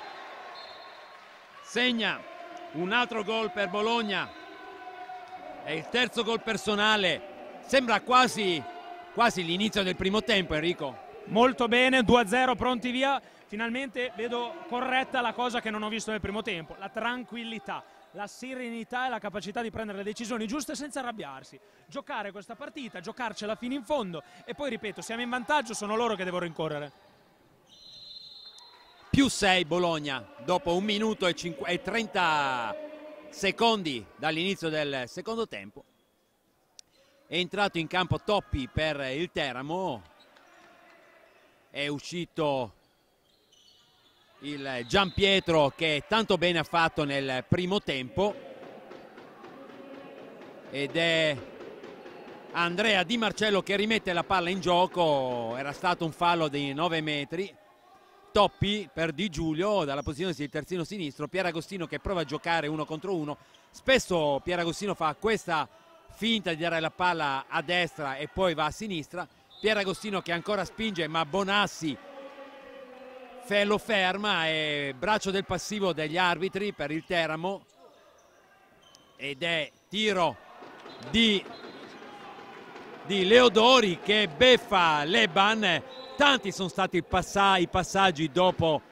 S1: segna un altro gol per Bologna, è il terzo gol personale, sembra quasi, quasi l'inizio del primo tempo, Enrico.
S2: Molto bene, due a zero, pronti via. Finalmente vedo corretta la cosa che non ho visto nel primo tempo, la tranquillità, la serenità e la capacità di prendere le decisioni giuste senza arrabbiarsi. Giocare questa partita, giocarcela fino in fondo, e poi ripeto, siamo in vantaggio, sono loro che devono rincorrere.
S1: Più sei Bologna dopo un minuto e, e trenta secondi dall'inizio del secondo tempo. È entrato in campo Toppi per il Teramo, è uscito il Giampietro che tanto bene ha fatto nel primo tempo, ed è Andrea Di Marcello che rimette la palla in gioco. Era stato un fallo di nove metri. Toppi per Di Giulio dalla posizione del terzino sinistro, Pieragostino che prova a giocare uno contro uno. Spesso Pieragostino fa questa finta di dare la palla a destra e poi va a sinistra. Pieragostino che ancora spinge, ma Bonassi lo ferma, e braccio del passivo degli arbitri per il Teramo, ed è tiro di, di Leodori che beffa Leban. Tanti sono stati i, passa i passaggi dopo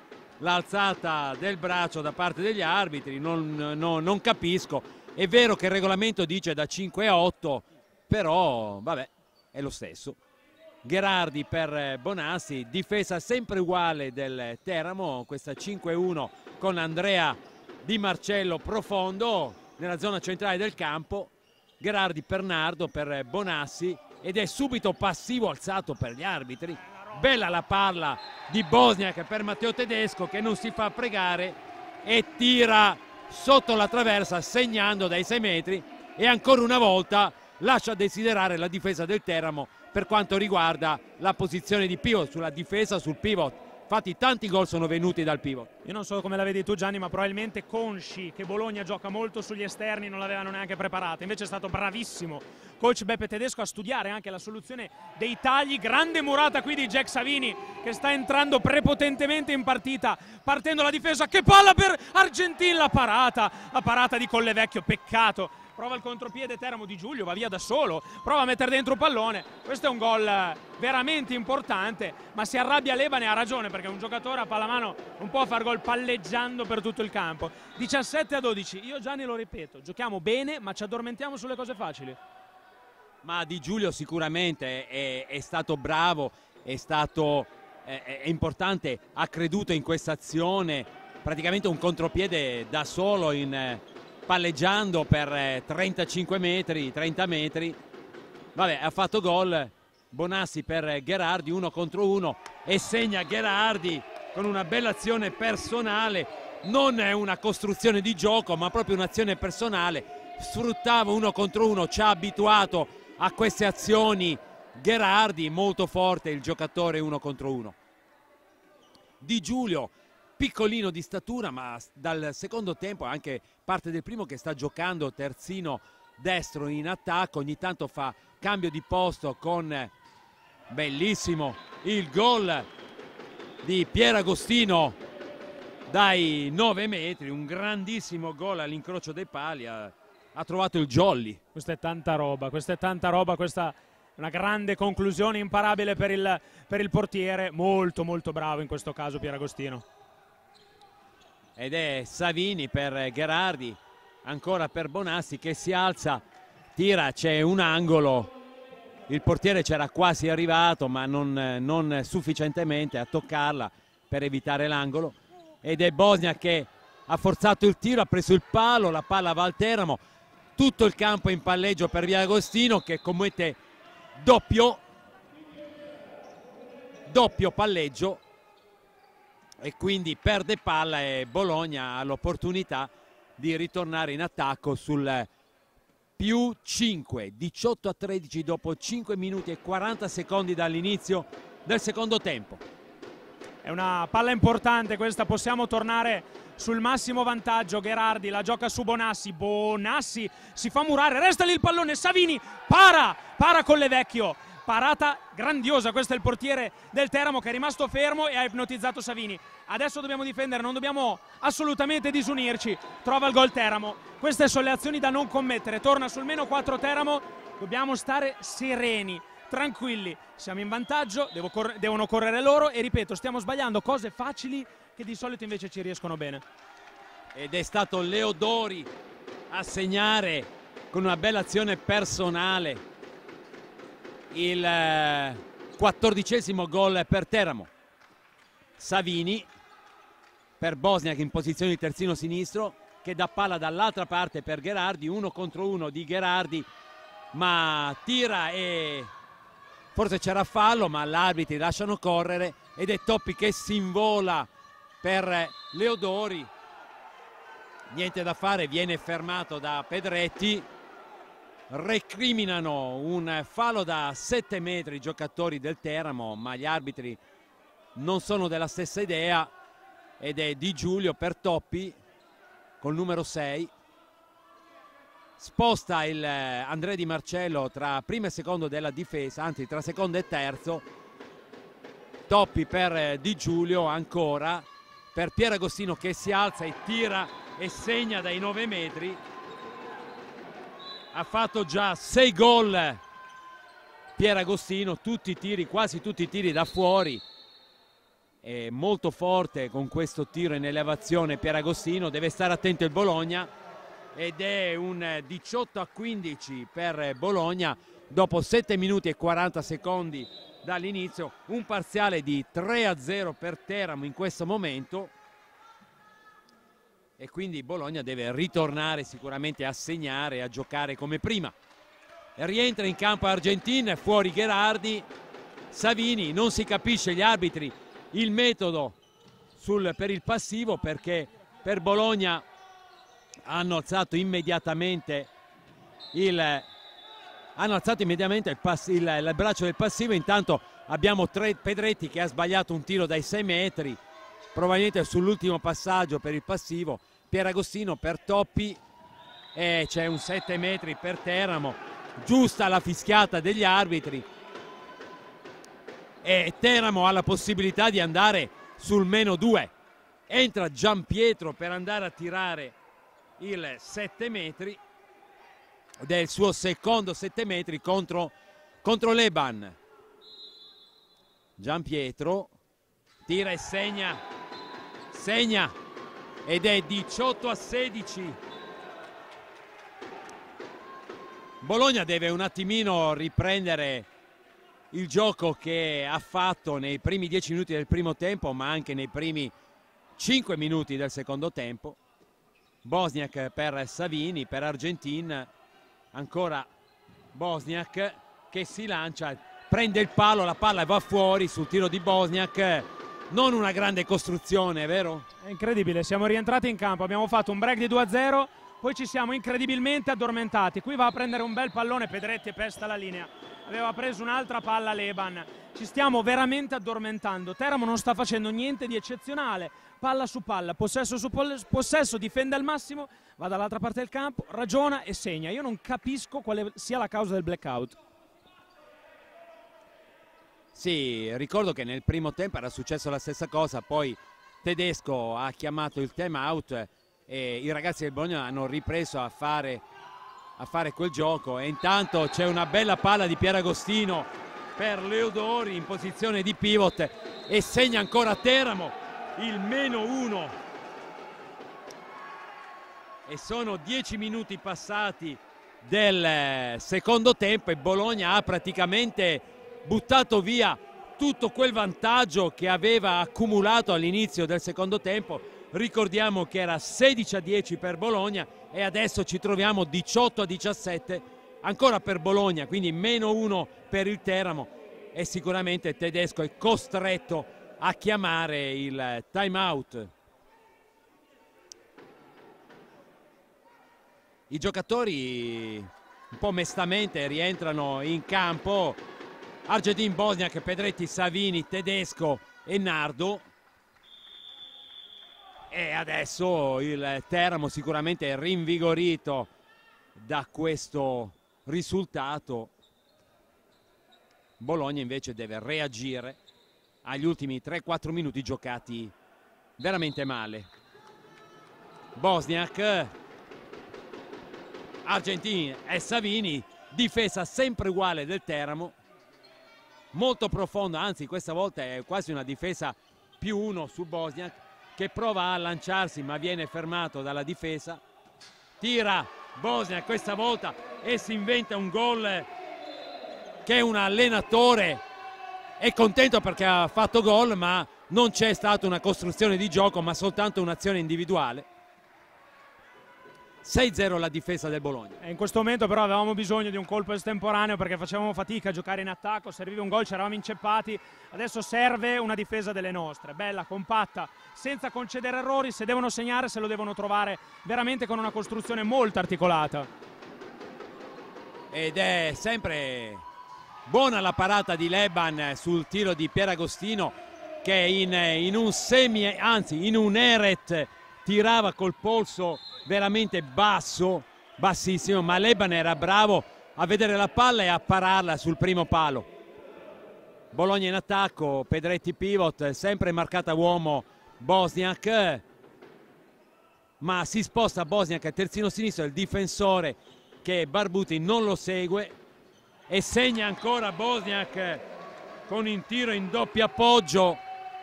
S1: l'alzata del braccio da parte degli arbitri, non, no, non capisco. È vero che il regolamento dice da cinque a otto, però vabbè, è lo stesso. Gherardi per Bonassi, difesa sempre uguale del Teramo, questa cinque uno con Andrea Di Marcello profondo nella zona centrale del campo. Gherardi per Nardo, per Bonassi, ed è subito passivo alzato per gli arbitri. Bella la palla di Bosniak per Matteo Tedesco che non si fa pregare e tira sotto la traversa segnando dai sei metri, e ancora una volta lascia desiderare la difesa del Teramo per quanto riguarda la posizione di pivot, sulla difesa sul pivot. Infatti tanti gol sono venuti dal pivot.
S2: Io non so come la vedi tu Gianni, ma probabilmente consci che Bologna gioca molto sugli esterni non l'avevano neanche preparata. Invece è stato bravissimo coach Beppe Tedesco a studiare anche la soluzione dei tagli. Grande murata qui di Jack Savini che sta entrando prepotentemente in partita, partendo la difesa. Che palla per Argentin, la parata, la parata di Collevecchio, peccato. Prova il contropiede Teramo, Di Giulio va via da solo, prova a mettere dentro un pallone. Questo è un gol veramente importante, ma si arrabbia Leban e ha ragione, perché un giocatore a pallamano non può far gol palleggiando per tutto il campo. diciassette a dodici, io Gianni lo ripeto, giochiamo bene ma ci addormentiamo sulle cose facili.
S1: Ma Di Giulio sicuramente è, è stato bravo, è stato è, è importante, ha creduto in questa azione, praticamente un contropiede da solo in... palleggiando per trentacinque metri, trenta metri. Vabbè, ha fatto gol Bonassi per Gherardi, uno contro uno, e segna Gherardi con una bella azione personale. Non è una costruzione di gioco, ma proprio un'azione personale. Sfruttava uno contro uno, ci ha abituato a queste azioni Gherardi, molto forte il giocatore uno contro uno. Di Giulio, piccolino di statura, ma dal secondo tempo, anche parte del primo, che sta giocando terzino destro in attacco. Ogni tanto fa cambio di posto con bellissimo il gol di Pieragostino dai nove metri, un grandissimo gol all'incrocio dei pali. Ha, ha trovato il jolly.
S2: Questa è tanta roba, questa è tanta roba, questa è una grande conclusione imparabile per il, per il portiere. Molto molto bravo in questo caso Pieragostino.
S1: Ed è Savini per Gherardi, ancora per Bonassi che si alza, tira, c'è un angolo, il portiere c'era quasi arrivato ma non, non sufficientemente a toccarla per evitare l'angolo, ed è Bosniak che ha forzato il tiro, ha preso il palo, la palla va al Teramo. tutto il campo in palleggio per Villagostino, che commette doppio doppio palleggio e quindi perde palla, e Bologna ha l'opportunità di ritornare in attacco sul più cinque, diciotto a tredici dopo cinque minuti e quaranta secondi dall'inizio del secondo tempo.
S2: È una palla importante questa, possiamo tornare sul massimo vantaggio. Gherardi la gioca su Bonassi, Bonassi si fa murare, resta lì il pallone, Savini para, para con Levecchio, parata grandiosa, questo è il portiere del Teramo che è rimasto fermo e ha ipnotizzato Savini. Adesso dobbiamo difendere, non dobbiamo assolutamente disunirci, trova il gol Teramo. Queste sono le azioni da non commettere, torna sul meno quattro Teramo, dobbiamo stare sereni, tranquilli, siamo in vantaggio, devo cor- devono correre loro e ripeto, stiamo sbagliando cose facili che di solito invece ci riescono bene.
S1: Ed è stato Leo Dori a segnare con una bella azione personale il quattordicesimo gol per Teramo. Savini per Bosniak in posizione di terzino sinistro, che dà palla dall'altra parte per Gherardi, uno contro uno di Gherardi, ma tira e forse c'era fallo, ma gli arbitri lasciano correre ed è Toppi che si invola per Leodori. Niente da fare, viene fermato da Pedretti. Recriminano un fallo da sette metri i giocatori del Teramo, ma gli arbitri non sono della stessa idea ed è Di Giulio per Toppi col numero sei. Sposta il Andrea Di Marcello tra primo e secondo della difesa, anzi tra secondo e terzo. Toppi per Di Giulio ancora, per Pieragostino che si alza e tira e segna dai nove metri. Ha fatto già sei gol Pieragostino, tutti i tiri, quasi tutti i tiri da fuori. È molto forte con questo tiro in elevazione Pieragostino, deve stare attento il Bologna, ed è un diciotto a quindici per Bologna dopo sette minuti e quaranta secondi dall'inizio, un parziale di tre a zero per Teramo in questo momento, e quindi Bologna deve ritornare sicuramente a segnare e a giocare come prima. Rientra in campo Argentin, fuori Gherardi, Savini, non si capisce gli arbitri il metodo sul, per il passivo, perché per Bologna hanno alzato immediatamente il hanno alzato immediatamente il, pass, il, il braccio del passivo. Intanto abbiamo tre, Pedretti che ha sbagliato un tiro dai sei metri, probabilmente sull'ultimo passaggio per il passivo. Pieragostino per Toppi e c'è un sette metri per Teramo, giusta la fischiata degli arbitri e Teramo ha la possibilità di andare sul meno due. Entra Giampietro per andare a tirare il sette metri del suo secondo sette metri contro, contro Leban. Giampietro tira e segna, segna ed è diciotto a sedici. Bologna deve un attimino riprendere il gioco che ha fatto nei primi dieci minuti del primo tempo, ma anche nei primi cinque minuti del secondo tempo. Bosniak per Savini, per Argentin, ancora Bosniak che si lancia, prende il palo, la palla va fuori sul tiro di Bosniak. Non una grande costruzione, vero?
S2: È incredibile, siamo rientrati in campo, abbiamo fatto un break di due a zero, poi ci siamo incredibilmente addormentati. Qui va a prendere un bel pallone Pedretti e pesta la linea, aveva preso un'altra palla Leban. Ci stiamo veramente addormentando, Teramo non sta facendo niente di eccezionale, palla su palla, possesso su possesso, difende al massimo, va dall'altra parte del campo, ragiona e segna. Io non capisco quale sia la causa del blackout.
S1: Sì, ricordo che nel primo tempo era successo la stessa cosa, poi Tedesco ha chiamato il time out e i ragazzi del Bologna hanno ripreso a fare, a fare quel gioco, e intanto c'è una bella palla di Pieragostino per Leodori in posizione di pivot e segna ancora Teramo il meno uno. E sono dieci minuti passati del secondo tempo e Bologna ha praticamente buttato via tutto quel vantaggio che aveva accumulato all'inizio del secondo tempo. Ricordiamo che era sedici a dieci per Bologna e adesso ci troviamo diciotto a diciassette ancora per Bologna, quindi meno uno per il Teramo, e sicuramente Tedesco è costretto a chiamare il time out. I giocatori un po' mestamente rientrano in campo: Argentin, Bosniak, Pedretti, Savini, Tedesco e Nardo. E adesso il Teramo sicuramente è rinvigorito da questo risultato. Bologna invece deve reagire agli ultimi tre quattro minuti giocati veramente male. Bosniak, Argentin e Savini, difesa sempre uguale del Teramo, molto profonda, anzi questa volta è quasi una difesa più uno su Bosniak, che prova a lanciarsi ma viene fermato dalla difesa. Tira Bosniak questa volta e si inventa un gol che un allenatore è contento perché ha fatto gol, ma non c'è stata una costruzione di gioco ma soltanto un'azione individuale. sei zero la difesa del Bologna.
S2: E in questo momento però avevamo bisogno di un colpo estemporaneo perché facevamo fatica a giocare in attacco, serviva un gol, ci eravamo inceppati, adesso serve una difesa delle nostre, bella, compatta, senza concedere errori. Se devono segnare se lo devono trovare veramente con una costruzione molto articolata.
S1: Ed è sempre buona la parata di Leban sul tiro di Pieragostino, che in, in un semi, anzi in un eret tirava col polso veramente basso, bassissimo, ma Leban era bravo a vedere la palla e a pararla sul primo palo. Bologna in attacco, Pedretti pivot, sempre marcata uomo Bosniak, ma si sposta Bosniak terzino sinistro, il difensore che Barbuti non lo segue e segna ancora Bosniak con un tiro in doppio appoggio.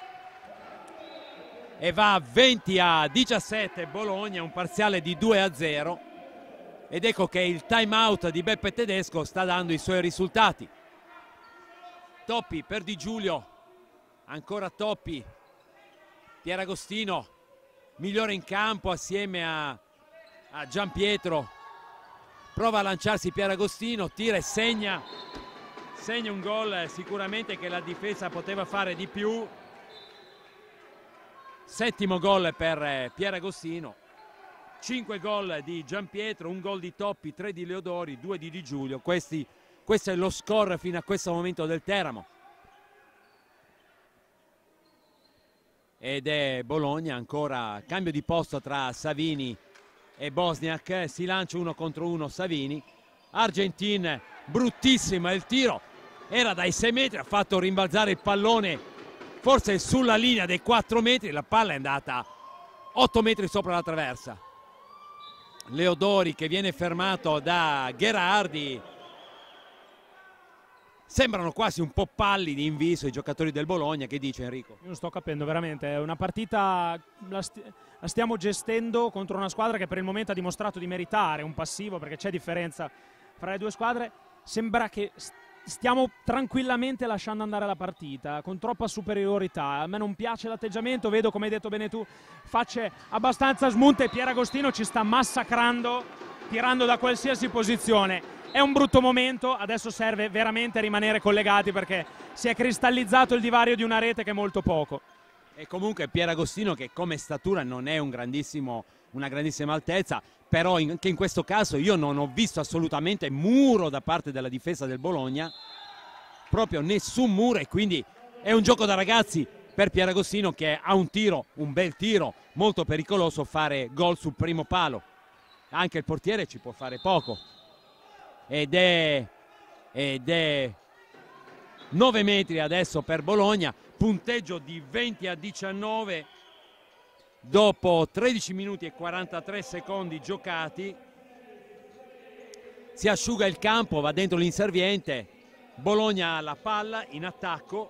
S1: E va venti a diciassette Bologna, un parziale di due a zero, ed ecco che il time out di Beppe Tedesco sta dando i suoi risultati. Toppi per Di Giulio, ancora Toppi, Pieragostino migliore in campo assieme a, a Giampietro, prova a lanciarsi Pieragostino, tira e segna, segna un gol sicuramente che la difesa poteva fare di più. Settimo gol per Pieragostino, cinque gol di Giampietro, un gol di Toppi, tre di Leodori, due di Di Giulio. Questi, questo è lo score fino a questo momento del Teramo. Ed è Bologna ancora cambio di posto tra Savini e Bosniak, si lancia uno contro uno Savini. Argentin, bruttissima il tiro, era dai sei metri, ha fatto rimbalzare il pallone forse sulla linea dei quattro metri, la palla è andata otto metri sopra la traversa. Leodori che viene fermato da Gherardi. Sembrano quasi un po' pallidi in viso i giocatori del Bologna. Che dice Enrico?
S2: Io non sto capendo veramente, è una partita, la, st la stiamo gestendo contro una squadra che per il momento ha dimostrato di meritare un passivo, perché c'è differenza fra le due squadre. Sembra che stiamo tranquillamente lasciando andare la partita con troppa superiorità. A me non piace l'atteggiamento, vedo, come hai detto bene tu, facce abbastanza smunte. Pieragostino ci sta massacrando, tirando da qualsiasi posizione. È un brutto momento, adesso serve veramente rimanere collegati perché si è cristallizzato il divario di una rete che è molto poco.
S1: E comunque Pieragostino, che come statura non è un grandissimo, una grandissima altezza, però in, anche in questo caso io non ho visto assolutamente muro da parte della difesa del Bologna, proprio nessun muro, e quindi è un gioco da ragazzi per Pieragostino, che ha un tiro, un bel tiro, molto pericoloso, fare gol sul primo palo. Anche il portiere ci può fare poco. Ed è, ed è nove metri adesso per Bologna, punteggio di venti a diciannove dopo tredici minuti e quarantatré secondi giocati. Si asciuga il campo, va dentro l'inserviente, Bologna ha la palla in attacco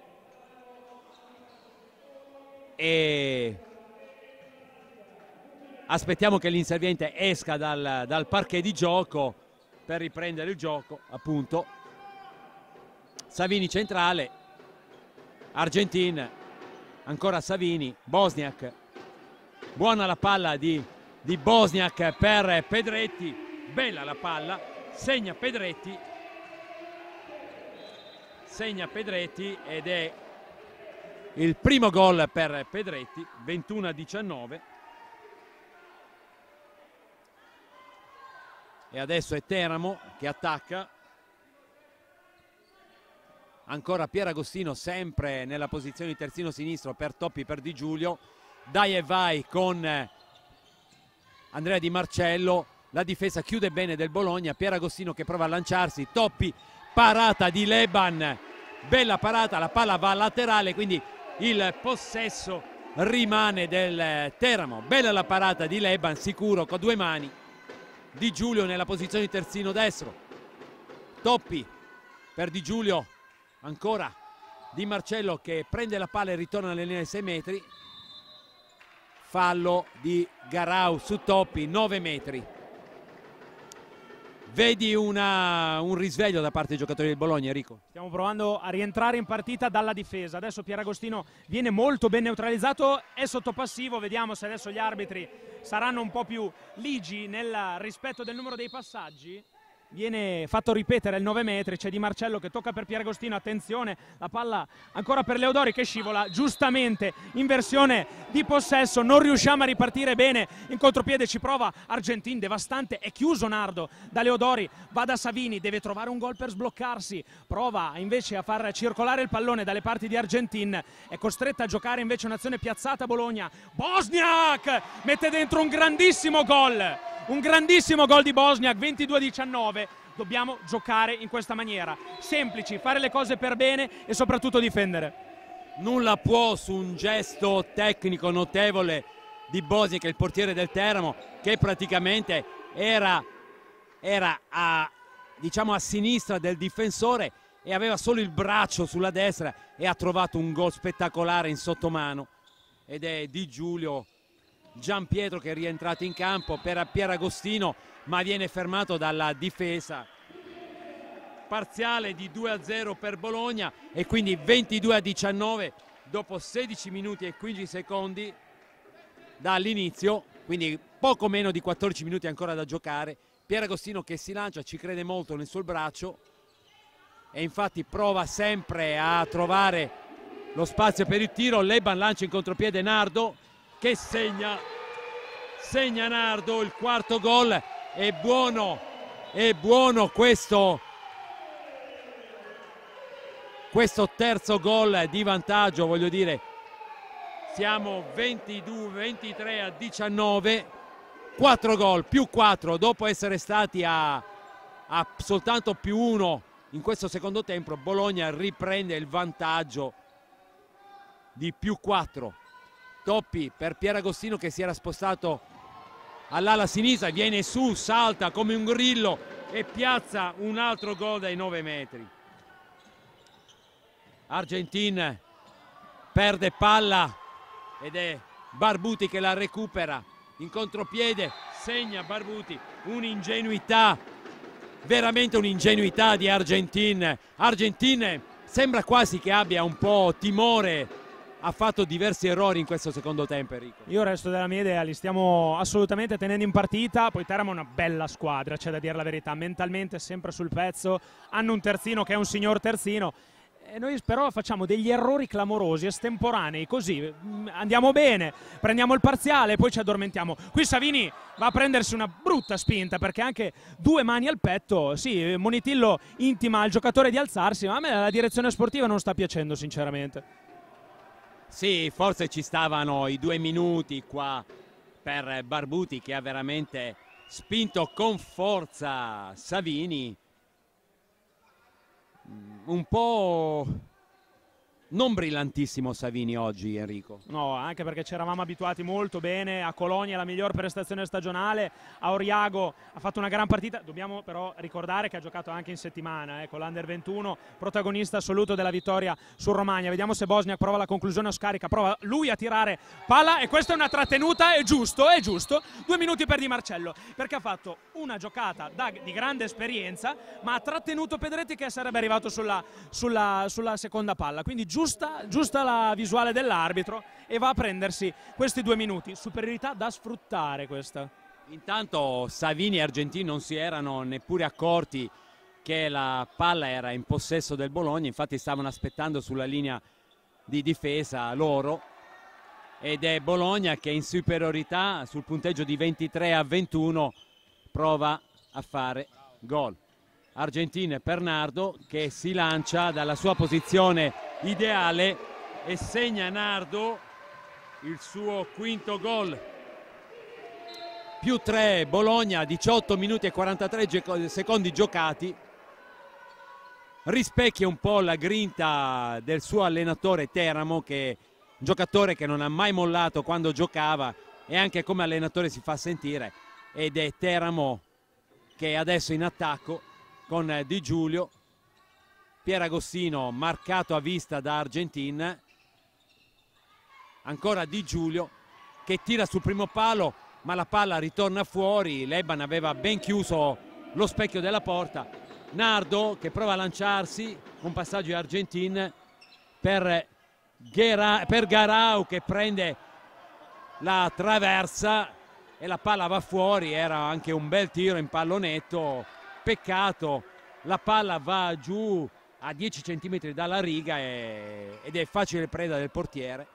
S1: e aspettiamo che l'inserviente esca dal, dal parquet di gioco per riprendere il gioco, appunto. Savini centrale, Argentin, ancora Savini, Bosniak, buona la palla di di Bosniak per Pedretti, bella la palla, segna Pedretti, segna Pedretti ed è il primo gol per Pedretti, ventuno a diciannove. E adesso è Teramo che attacca. Ancora Pieragostino sempre nella posizione di terzino sinistro per Toppi, per Di Giulio. Dai e vai con Andrea Di Marcello. La difesa chiude bene del Bologna. Pieragostino che prova a lanciarsi. Toppi, parata di Leban. Bella parata, la palla va laterale, quindi il possesso rimane del Teramo. Bella la parata di Leban, sicuro con due mani. Di Giulio nella posizione di terzino destro. Toppi per Di Giulio. Ancora Di Marcello che prende la palla e ritorna alle linee dei sei metri. Fallo di Garau su Toppi, nove metri. Vedi una, un risveglio da parte dei giocatori del Bologna, Enrico?
S2: Stiamo provando a rientrare in partita dalla difesa. Adesso Pieragostino viene molto ben neutralizzato, è sotto passivo. Vediamo se adesso gli arbitri saranno un po' più ligi nel rispetto del numero dei passaggi. Viene fatto ripetere il nove metri, c'è Di Marcello che tocca per Pieragostino, attenzione, la palla ancora per Leodori che scivola, giustamente in versione di possesso, non riusciamo a ripartire bene, in contropiede ci prova Argentin, devastante, è chiuso Nardo da Leodori, va da Savini, deve trovare un gol per sbloccarsi, prova invece a far circolare il pallone dalle parti di Argentin, è costretta a giocare invece un'azione piazzata Bologna, Bosniak mette dentro un grandissimo gol! Un grandissimo gol di Bosniak, ventidue a diciannove. Dobbiamo giocare in questa maniera. Semplici, fare le cose per bene e soprattutto difendere.
S1: Nulla può su un gesto tecnico notevole di Bosniak, il portiere del Teramo, che praticamente era, era a, diciamo a sinistra del difensore e aveva solo il braccio sulla destra e ha trovato un gol spettacolare in sottomano. Ed è Di Giulio Gianpietro che è rientrato in campo per Pieragostino, ma viene fermato dalla difesa. Parziale di due a zero per Bologna e quindi ventidue a diciannove dopo sedici minuti e quindici secondi dall'inizio, quindi poco meno di quattordici minuti ancora da giocare. Pieragostino che si lancia, ci crede molto nel suo braccio e infatti prova sempre a trovare lo spazio per il tiro. Leban lancia in contropiede Nardo che segna, segna Nardo, il quarto gol. È buono, è buono questo, questo terzo gol di vantaggio, voglio dire, siamo ventidue ventitré a diciannove, quattro gol più quattro dopo essere stati a, a soltanto più uno in questo secondo tempo. Bologna riprende il vantaggio di più quattro. Toppi per Pieragostino che si era spostato all'ala sinistra, viene su, salta come un grillo e piazza un altro gol dai nove metri. Argentin perde palla ed è Barbuti che la recupera in contropiede, segna Barbuti, un'ingenuità, veramente un'ingenuità di Argentin. Argentin sembra quasi che abbia un po' timore, ha fatto diversi errori in questo secondo tempo, Enrico.
S2: Io resto della mia idea, li stiamo assolutamente tenendo in partita, poi Teramo è una bella squadra, c'è da dire la verità, mentalmente sempre sul pezzo, hanno un terzino che è un signor terzino, e noi però facciamo degli errori clamorosi, estemporanei, così andiamo bene, prendiamo il parziale e poi ci addormentiamo. Qui Savini va a prendersi una brutta spinta perché anche due mani al petto, sì, Monitillo intima al giocatore di alzarsi, ma a me la direzione sportiva non sta piacendo sinceramente.
S1: Sì, forse ci stavano i due minuti qua per Barbuti che ha veramente spinto con forza Savini. Un po' non brillantissimo Savini oggi, Enrico.
S2: No, anche perché ci eravamo abituati molto bene, a Colonia la miglior prestazione stagionale, a Oriago ha fatto una gran partita, dobbiamo però ricordare che ha giocato anche in settimana eh, con l'Under ventuno, protagonista assoluto della vittoria sul Romagna. Vediamo se Bosniak prova la conclusione o scarica, prova lui a tirare palla e questa è una trattenuta, è giusto, è giusto, due minuti per Di Marcello, perché ha fatto una giocata da, di grande esperienza, ma ha trattenuto Pedretti che sarebbe arrivato sulla, sulla, sulla seconda palla, quindi giusto giusta, giusta la visuale dell'arbitro e va a prendersi questi due minuti. Superiorità da sfruttare questa.
S1: Intanto Savini e Argentini non si erano neppure accorti che la palla era in possesso del Bologna, infatti stavano aspettando sulla linea di difesa loro, ed è Bologna che in superiorità sul punteggio di ventitré a ventuno prova a fare gol. Argentini per Nardo che si lancia dalla sua posizione ideale e segna Nardo il suo quinto gol. Più tre Bologna, diciotto minuti e quarantatré secondi giocati. Rispecchia un po' la grinta del suo allenatore Teramo, che è un giocatore che non ha mai mollato quando giocava e anche come allenatore si fa sentire, ed è Teramo che è adesso in attacco con Di Giulio, Pieragostino marcato a vista da Argentin, ancora Di Giulio che tira sul primo palo ma la palla ritorna fuori. Leban aveva ben chiuso lo specchio della porta. Nardo che prova a lanciarsi, un passaggio di Argentin per, Gera, per Garau che prende la traversa e la palla va fuori. Era anche un bel tiro in pallonetto, peccato, la palla va giù a dieci centimetri dalla riga e, ed è facile preda del portiere.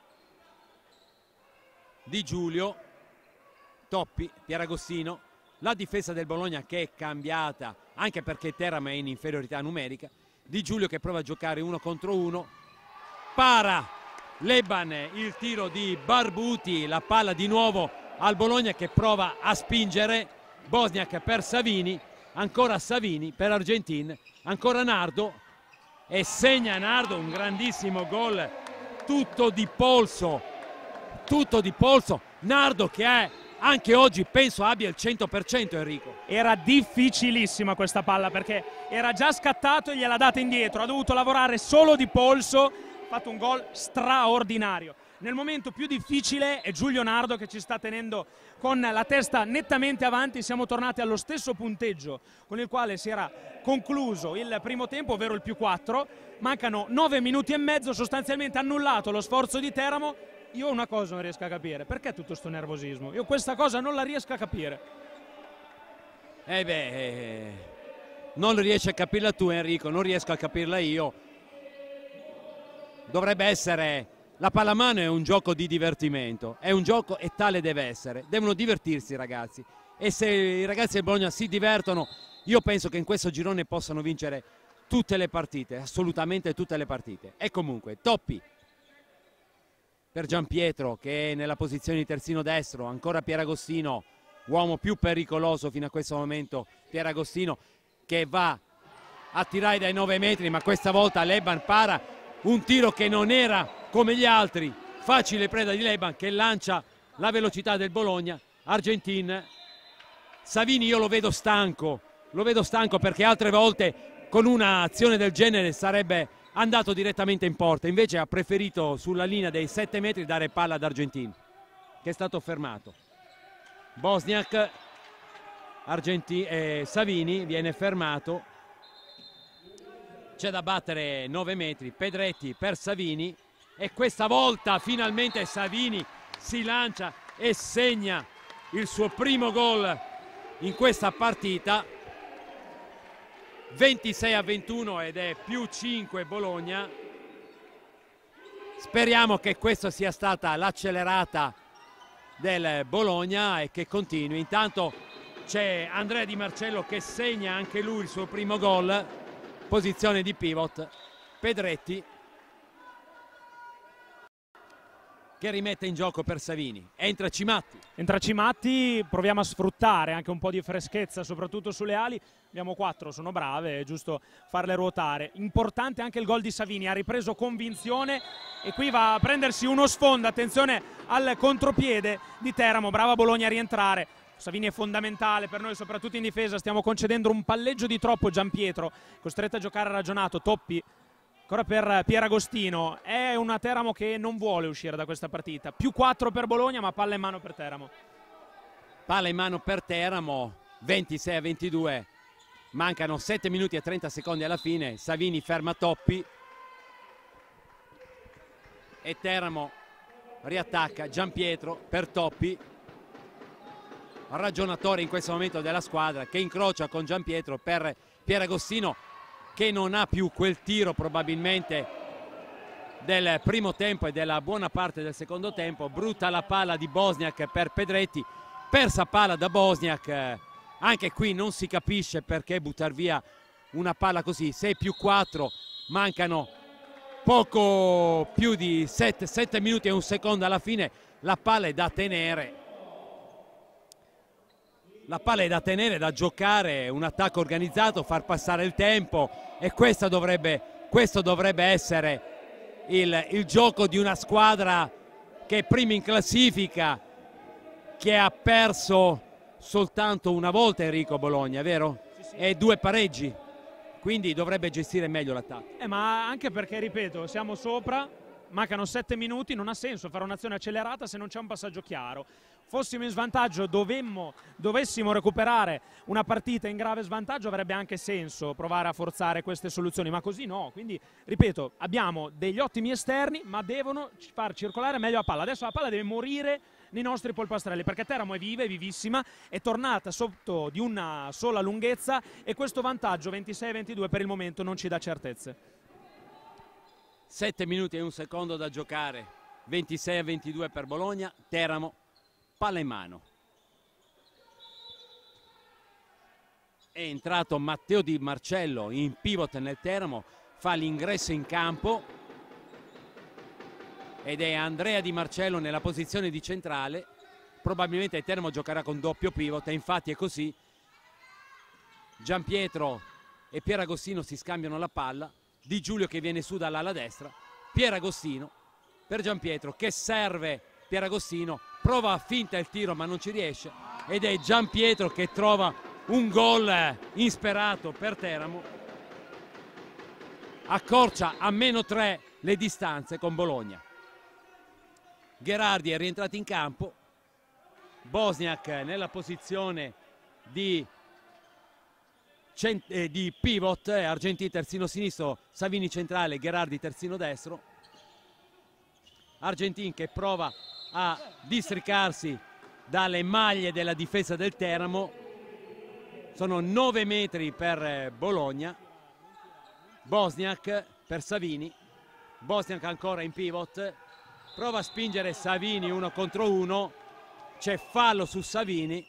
S1: Di Giulio, Toppi, Pieragostino, la difesa del Bologna che è cambiata anche perché Teramo è in inferiorità numerica. Di Giulio che prova a giocare uno contro uno, para Leban il tiro di Barbuti, la palla di nuovo al Bologna che prova a spingere. Bosniak per Savini, ancora Savini per Argentin, ancora Nardo e segna Nardo un grandissimo gol, tutto di polso, tutto di polso. Nardo che è anche oggi penso abbia il cento per cento, Enrico.
S2: Era difficilissima questa palla perché era già scattato e gliel'ha data indietro, ha dovuto lavorare solo di polso, ha fatto un gol straordinario. Nel momento più difficile è Giulio Nardo che ci sta tenendo con la testa nettamente avanti. Siamo tornati allo stesso punteggio con il quale si era concluso il primo tempo, ovvero il più quattro. Mancano nove minuti e mezzo, sostanzialmente annullato lo sforzo di Teramo. Io una cosa non riesco a capire, perché tutto sto nervosismo? Io questa cosa non la riesco a capire.
S1: Eh beh, eh, non riesci a capirla tu, Enrico, non riesco a capirla io. Dovrebbe essere, la pallamano è un gioco di divertimento, è un gioco e tale deve essere. Devono divertirsi i ragazzi, e se i ragazzi del Bologna si divertono, io penso che in questo girone possano vincere tutte le partite, assolutamente tutte le partite. E comunque, Toppi per Gianpietro che è nella posizione di terzino destro, ancora Pieragostino, uomo più pericoloso fino a questo momento, Pieragostino che va a tirare dai nove metri, ma questa volta Leban para un tiro che non era come gli altri, facile preda di Leban che lancia la velocità del Bologna. Argentin, Savini io lo vedo stanco, lo vedo stanco perché altre volte con un'azione del genere sarebbe andato direttamente in porta, invece ha preferito sulla linea dei sette metri dare palla ad Argentin che è stato fermato. Bosniak, Argentin, eh, Savini viene fermato, c'è da battere nove metri, Pedretti per Savini e questa volta finalmente Savini si lancia e segna il suo primo gol in questa partita. ventisei a ventuno ed è più cinque Bologna. Speriamo che questa sia stata l'accelerata del Bologna e che continui. Intanto c'è Andrea Di Marcello che segna anche lui il suo primo gol, posizione di pivot. Pedretti che rimette in gioco per Savini. Entra Cimatti.
S2: Entra Cimatti, proviamo a sfruttare anche un po' di freschezza, soprattutto sulle ali. Abbiamo quattro, sono brave, è giusto farle ruotare. Importante anche il gol di Savini, ha ripreso convinzione e qui va a prendersi uno sfondo. Attenzione al contropiede di Teramo, brava Bologna a rientrare. Savini è fondamentale per noi, soprattutto in difesa. Stiamo concedendo un palleggio di troppo. Gianpietro, costretto a giocare ragionato. Toppi, ancora per Pieragostino. È una Teramo che non vuole uscire da questa partita. Più quattro per Bologna, ma palla in mano per Teramo.
S1: Palla in mano per Teramo, ventisei a ventidue. Mancano sette minuti e trenta secondi alla fine. Savini ferma Toppi e Teramo riattacca. Giampietro per Toppi, ragionatore in questo momento della squadra, che incrocia con Giampietro per Pieragostino, che non ha più quel tiro probabilmente del primo tempo e della buona parte del secondo tempo. Brutta la palla di Bosniak per Pedretti, persa palla da Bosniak. Anche qui non si capisce perché buttare via una palla così. Sei più quattro, mancano poco più di sette minuti e un secondo alla fine. La palla è da tenere, la palla è da tenere, da giocare, un attacco organizzato, far passare il tempo, e questa dovrebbe, questo dovrebbe essere il, il gioco di una squadra che è prima in classifica, che ha perso soltanto una volta Enrico Bologna, vero? Sì, sì. E due pareggi, quindi dovrebbe gestire meglio l'attacco.
S2: Eh, ma anche perché, ripeto, siamo sopra, mancano sette minuti, non ha senso fare un'azione accelerata se non c'è un passaggio chiaro. Fossimo in svantaggio, dovemmo, dovessimo recuperare una partita in grave svantaggio, avrebbe anche senso provare a forzare queste soluzioni, ma così no. Quindi, ripeto, abbiamo degli ottimi esterni, ma devono far circolare meglio la palla. Adesso la palla deve morire nei nostri polpastrelli, perché Teramo è viva, è vivissima, è tornata sotto di una sola lunghezza, e questo vantaggio ventisei a ventidue per il momento non ci dà certezze.
S1: sette minuti e un secondo da giocare, ventisei a ventidue per Bologna. Teramo, palla in mano. È entrato Matteo Di Marcello in pivot nel Teramo, fa l'ingresso in campo, ed è Andrea Di Marcello nella posizione di centrale. Probabilmente il Teramo giocherà con doppio pivot, e infatti è così. Giampietro e Pieragostino si scambiano la palla. Di Giulio che viene su dall'ala destra, Pieragostino per Giampietro, che serve Pieragostino, prova a finta il tiro ma non ci riesce, ed è Giampietro che trova un gol insperato per Teramo. Accorcia a meno tre le distanze con Bologna. Gherardi è rientrato in campo, Bosniak nella posizione di Eh, di pivot, eh, Argentin terzino sinistro, Savini centrale, Gherardi terzino destro. Argentin che prova a districarsi dalle maglie della difesa del Teramo. Sono nove metri per eh, Bologna. Bosniak per Savini, Bosniak ancora in pivot, prova a spingere Savini uno contro uno, c'è fallo su Savini,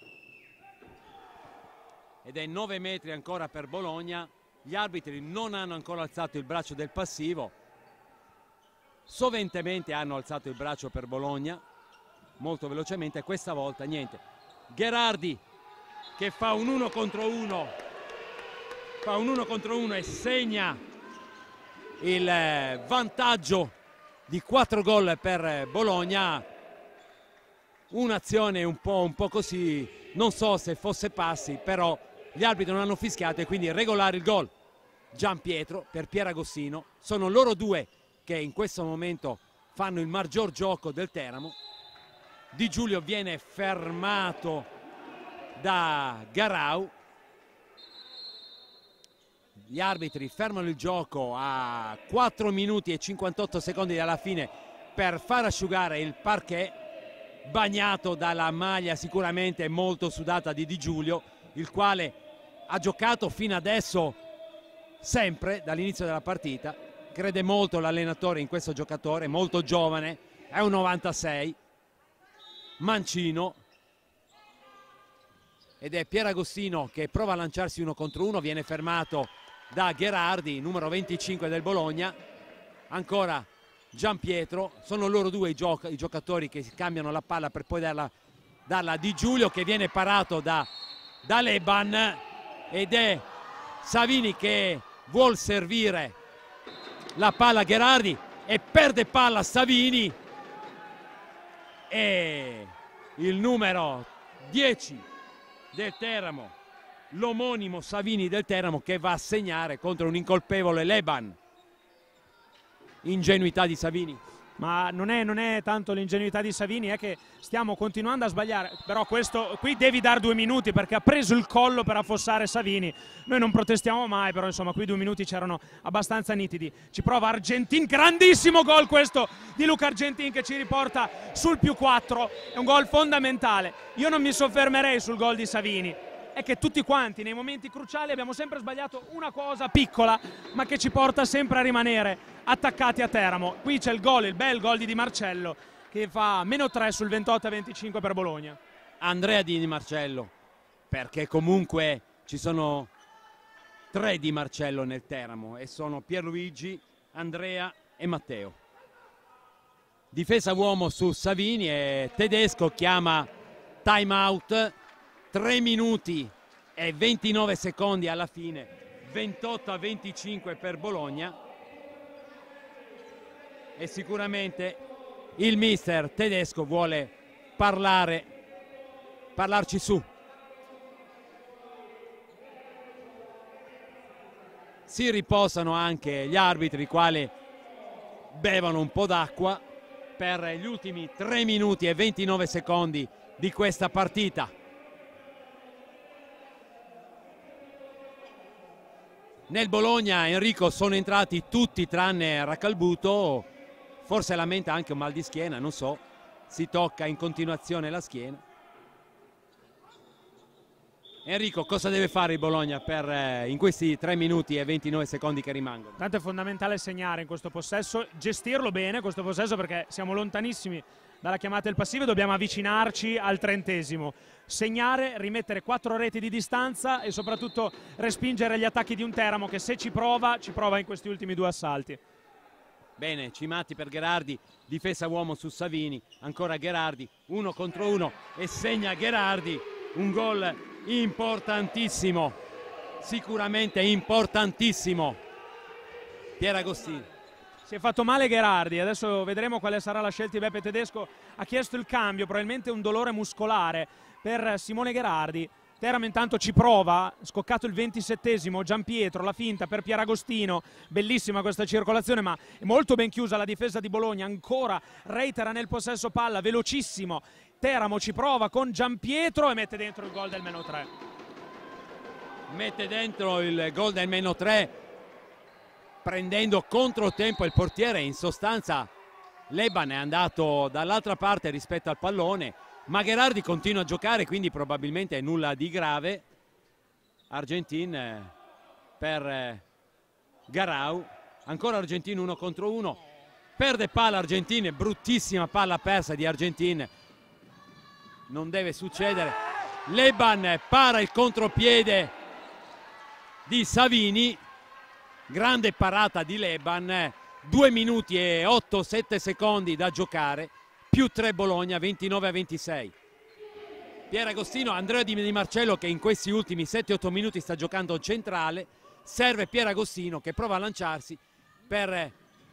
S1: ed è nove metri ancora per Bologna. Gli arbitri non hanno ancora alzato il braccio del passivo, soventemente hanno alzato il braccio per Bologna, molto velocemente. Questa volta niente. Gherardi che fa un uno contro uno, fa un uno contro uno e segna il vantaggio di quattro gol per Bologna. Un'azione un po', un po' così, non so se fosse passi, però gli arbitri non hanno fischiato e quindi regolare il gol. Giampietro per Pieragostino, sono loro due che in questo momento fanno il maggior gioco del Teramo. Di Giulio viene fermato da Garau. Gli arbitri fermano il gioco a quattro minuti e cinquantotto secondi dalla fine per far asciugare il parquet, bagnato dalla maglia sicuramente molto sudata di Di Giulio, il quale ha giocato fino adesso sempre dall'inizio della partita. Crede molto l'allenatore in questo giocatore, molto giovane, è un novantasei, mancino, ed è Pieragostino che prova a lanciarsi uno contro uno, viene fermato da Gherardi, numero venticinque del Bologna. Ancora Giampietro, sono loro due i, gioc i giocatori che cambiano la palla per poi darla, darla a Di Giulio, che viene parato da, da Leban, ed è Savini che vuol servire la palla a Gherardi e perde palla Savini, e il numero dieci del Teramo, l'omonimo Savini del Teramo, che va a segnare contro un incolpevole Leban. Ingenuità di Savini.
S2: ma non è, non è tanto l'ingenuità di Savini, è che stiamo continuando a sbagliare. Però questo qui devi dar due minuti, perché ha preso il collo per affossare Savini. Noi non protestiamo mai, però insomma qui due minuti c'erano abbastanza nitidi. Ci prova Argentin, grandissimo gol questo di Luca Argentin che ci riporta sul più quattro, è un gol fondamentale. Io non mi soffermerei sul gol di Savini, è che tutti quanti nei momenti cruciali abbiamo sempre sbagliato una cosa piccola, ma che ci porta sempre a rimanere attaccati a Teramo. Qui c'è il gol, il bel gol di Di Marcello, che fa meno tre sul ventotto a venticinque per Bologna.
S1: Andrea Di Marcello, perché comunque ci sono tre Di Marcello nel Teramo e sono Pierluigi, Andrea e Matteo. Difesa uomo su Savini e Tedesco chiama time out. tre minuti e ventinove secondi alla fine, ventotto a venticinque per Bologna, e sicuramente il mister Tedesco vuole parlare, parlarci su. Si riposano anche gli arbitri, i quali bevono un po' d'acqua per gli ultimi tre minuti e ventinove secondi di questa partita. Nel Bologna, Enrico, sono entrati tutti tranne Raccalbuto, forse lamenta anche un mal di schiena, non so, si tocca in continuazione la schiena. Enrico, cosa deve fare il Bologna per, eh, in questi tre minuti e ventinove secondi che rimangono?
S2: Tanto è fondamentale segnare in questo possesso, gestirlo bene questo possesso, perché siamo lontanissimi dalla chiamata del passivo e dobbiamo avvicinarci al trentesimo. Segnare, rimettere quattro reti di distanza e soprattutto respingere gli attacchi di un Teramo che, se ci prova, ci prova in questi ultimi due assalti.
S1: Bene, Cimatti per Gherardi, difesa uomo su Savini, ancora Gherardi, uno contro uno e segna Gherardi, un gol importantissimo, sicuramente importantissimo. Pieragostino.
S2: Si è fatto male Gherardi, adesso vedremo quale sarà la scelta di Beppe Tedesco. Ha chiesto il cambio, probabilmente un dolore muscolare per Simone Gherardi. Teramo intanto ci prova, scoccato il ventisettesimo, Giampietro, la finta per Pieragostino, bellissima questa circolazione, ma è molto ben chiusa la difesa di Bologna. Ancora Reitera nel possesso palla, velocissimo. Teramo ci prova con Giampietro e mette dentro il gol del meno tre.
S1: Mette dentro il gol del meno tre, prendendo controtempo il portiere. In sostanza Leban è andato dall'altra parte rispetto al pallone, ma Gherardi continua a giocare, quindi probabilmente è nulla di grave. Argentin per Garau, ancora Argentin uno contro uno, perde palla Argentin, bruttissima palla persa di Argentin, non deve succedere. Leban para il contropiede di Savini, grande parata di Leban, due minuti e otto sette secondi da giocare, più tre Bologna, ventinove a ventisei. Pieragostino, Andrea Di Marcello che in questi ultimi sette otto minuti sta giocando centrale, serve Pieragostino che prova a lanciarsi per,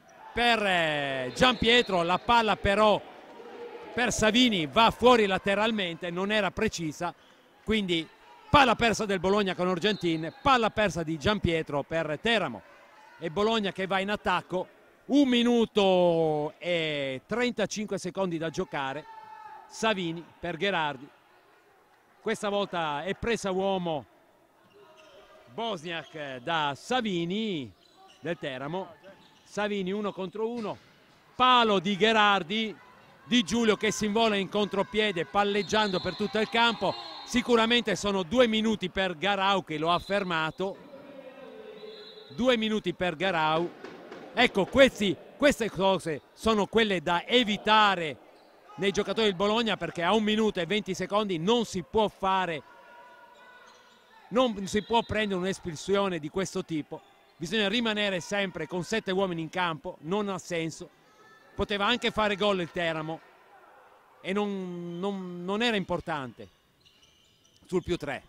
S1: per Giampietro, la palla però per Savini va fuori lateralmente, non era precisa, quindi palla persa del Bologna con Argentin, palla persa di Giampietro per Teramo e Bologna che va in attacco. Un minuto e trentacinque secondi da giocare. Savini per Gherardi, questa volta è presa uomo Bosniak da Savini del Teramo. Savini uno contro uno, palo di Gherardi, Di Giulio che si invola in contropiede palleggiando per tutto il campo. Sicuramente sono due minuti per Garau che lo ha fermato, due minuti per Garau. Ecco, questi, queste cose sono quelle da evitare nei giocatori del Bologna, perché a un minuto e venti secondi non si può fare, non si può prendere un'espulsione di questo tipo. Bisogna rimanere sempre con sette uomini in campo, non ha senso. Poteva anche fare gol il Teramo e non, non, non era importante sul più tre.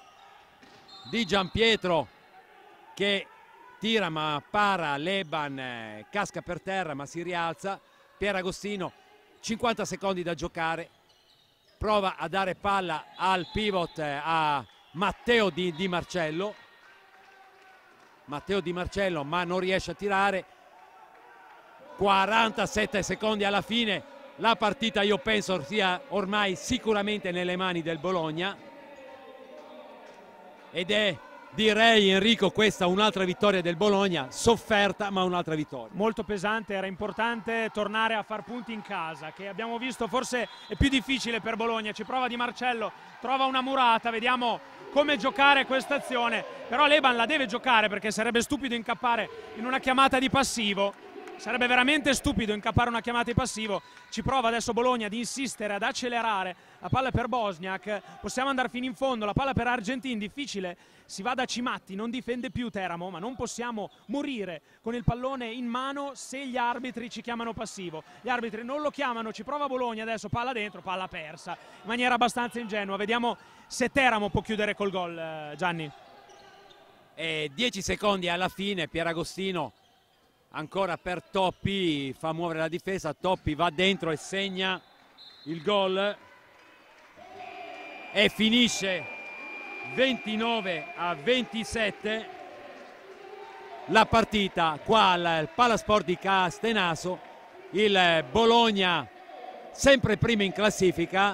S1: Di Giampietro che tira ma para, Leban eh, casca per terra ma si rialza. Pieragostino, cinquanta secondi da giocare, prova a dare palla al pivot eh, a Matteo Di, Di Marcello. Matteo Di Marcello ma non riesce a tirare. quarantasette secondi alla fine, la partita io penso sia ormai sicuramente nelle mani del Bologna, ed è, direi Enrico, questa un'altra vittoria del Bologna, sofferta ma un'altra vittoria.
S2: Molto pesante, era importante tornare a far punti in casa, che abbiamo visto forse è più difficile per Bologna. Ci prova Di Marcello, trova una murata, vediamo come giocare questa azione, però l'Eban la deve giocare perché sarebbe stupido incappare in una chiamata di passivo. Sarebbe veramente stupido incappare una chiamata di passivo. Ci prova adesso Bologna ad insistere, ad accelerare. La palla è per Bosniak, possiamo andare fino in fondo. La palla per Argentin, difficile. Si va da Cimatti, non difende più Teramo, ma non possiamo morire con il pallone in mano se gli arbitri ci chiamano passivo. Gli arbitri non lo chiamano, ci prova Bologna adesso, palla dentro, palla persa in maniera abbastanza ingenua. Vediamo se Teramo può chiudere col gol, Gianni.
S1: E dieci secondi alla fine, Pieragostino ancora per Toppi, fa muovere la difesa, Toppi va dentro e segna il gol e finisce ventinove a ventisette la partita qua al Palasport di Castenaso. Il Bologna sempre primo in classifica.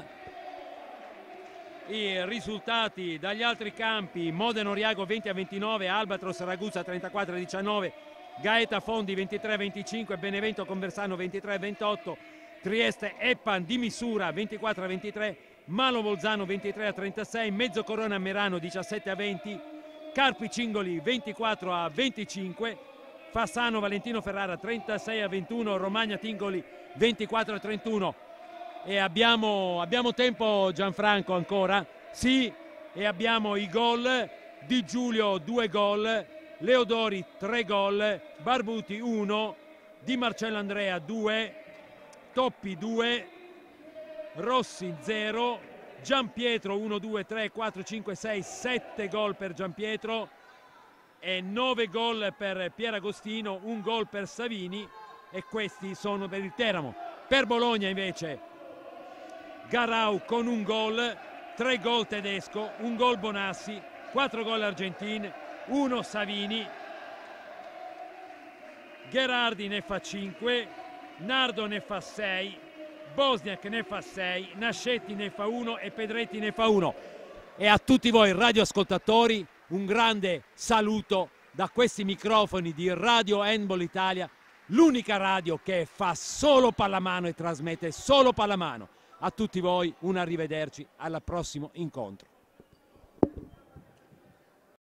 S1: I risultati dagli altri campi: Modena Oriago venti a ventinove, Albatros Ragusa trentaquattro a diciannove, Gaeta Fondi ventitré a venticinque, Benevento Conversano ventitré a ventotto, Trieste Eppan di Misura ventiquattro a ventitré, Malo Bolzano ventitré a trentasei, Mezzocorona Merano diciassette a venti, Carpi Cingoli ventiquattro a venticinque, Fassano Valentino Ferrara trentasei a ventuno, Romagna Tingoli ventiquattro a trentuno. E abbiamo, abbiamo tempo, Gianfranco, ancora? Sì, e abbiamo i gol di Giulio, due gol, Leodori tre gol, Barbuti uno, Di Marcello Andrea due, Toppi due, Rossi zero, Giampietro uno, due, tre, quattro, cinque, sei, sette gol per Giampietro e nove gol per Pieragostino, un gol per Savini, e questi sono per il Teramo. Per Bologna invece Garau con un gol, tre gol Tedesco, un gol Bonassi, quattro gol Argentin, uno Savini, Gherardi ne fa cinque, Nardo ne fa sei, Bosniak ne fa sei, Nascetti ne fa uno e Pedretti ne fa uno. E a tutti voi radioascoltatori un grande saluto da questi microfoni di Radio Handball Italia, l'unica radio che fa solo pallamano e trasmette solo pallamano. A tutti voi un arrivederci, al prossimo incontro.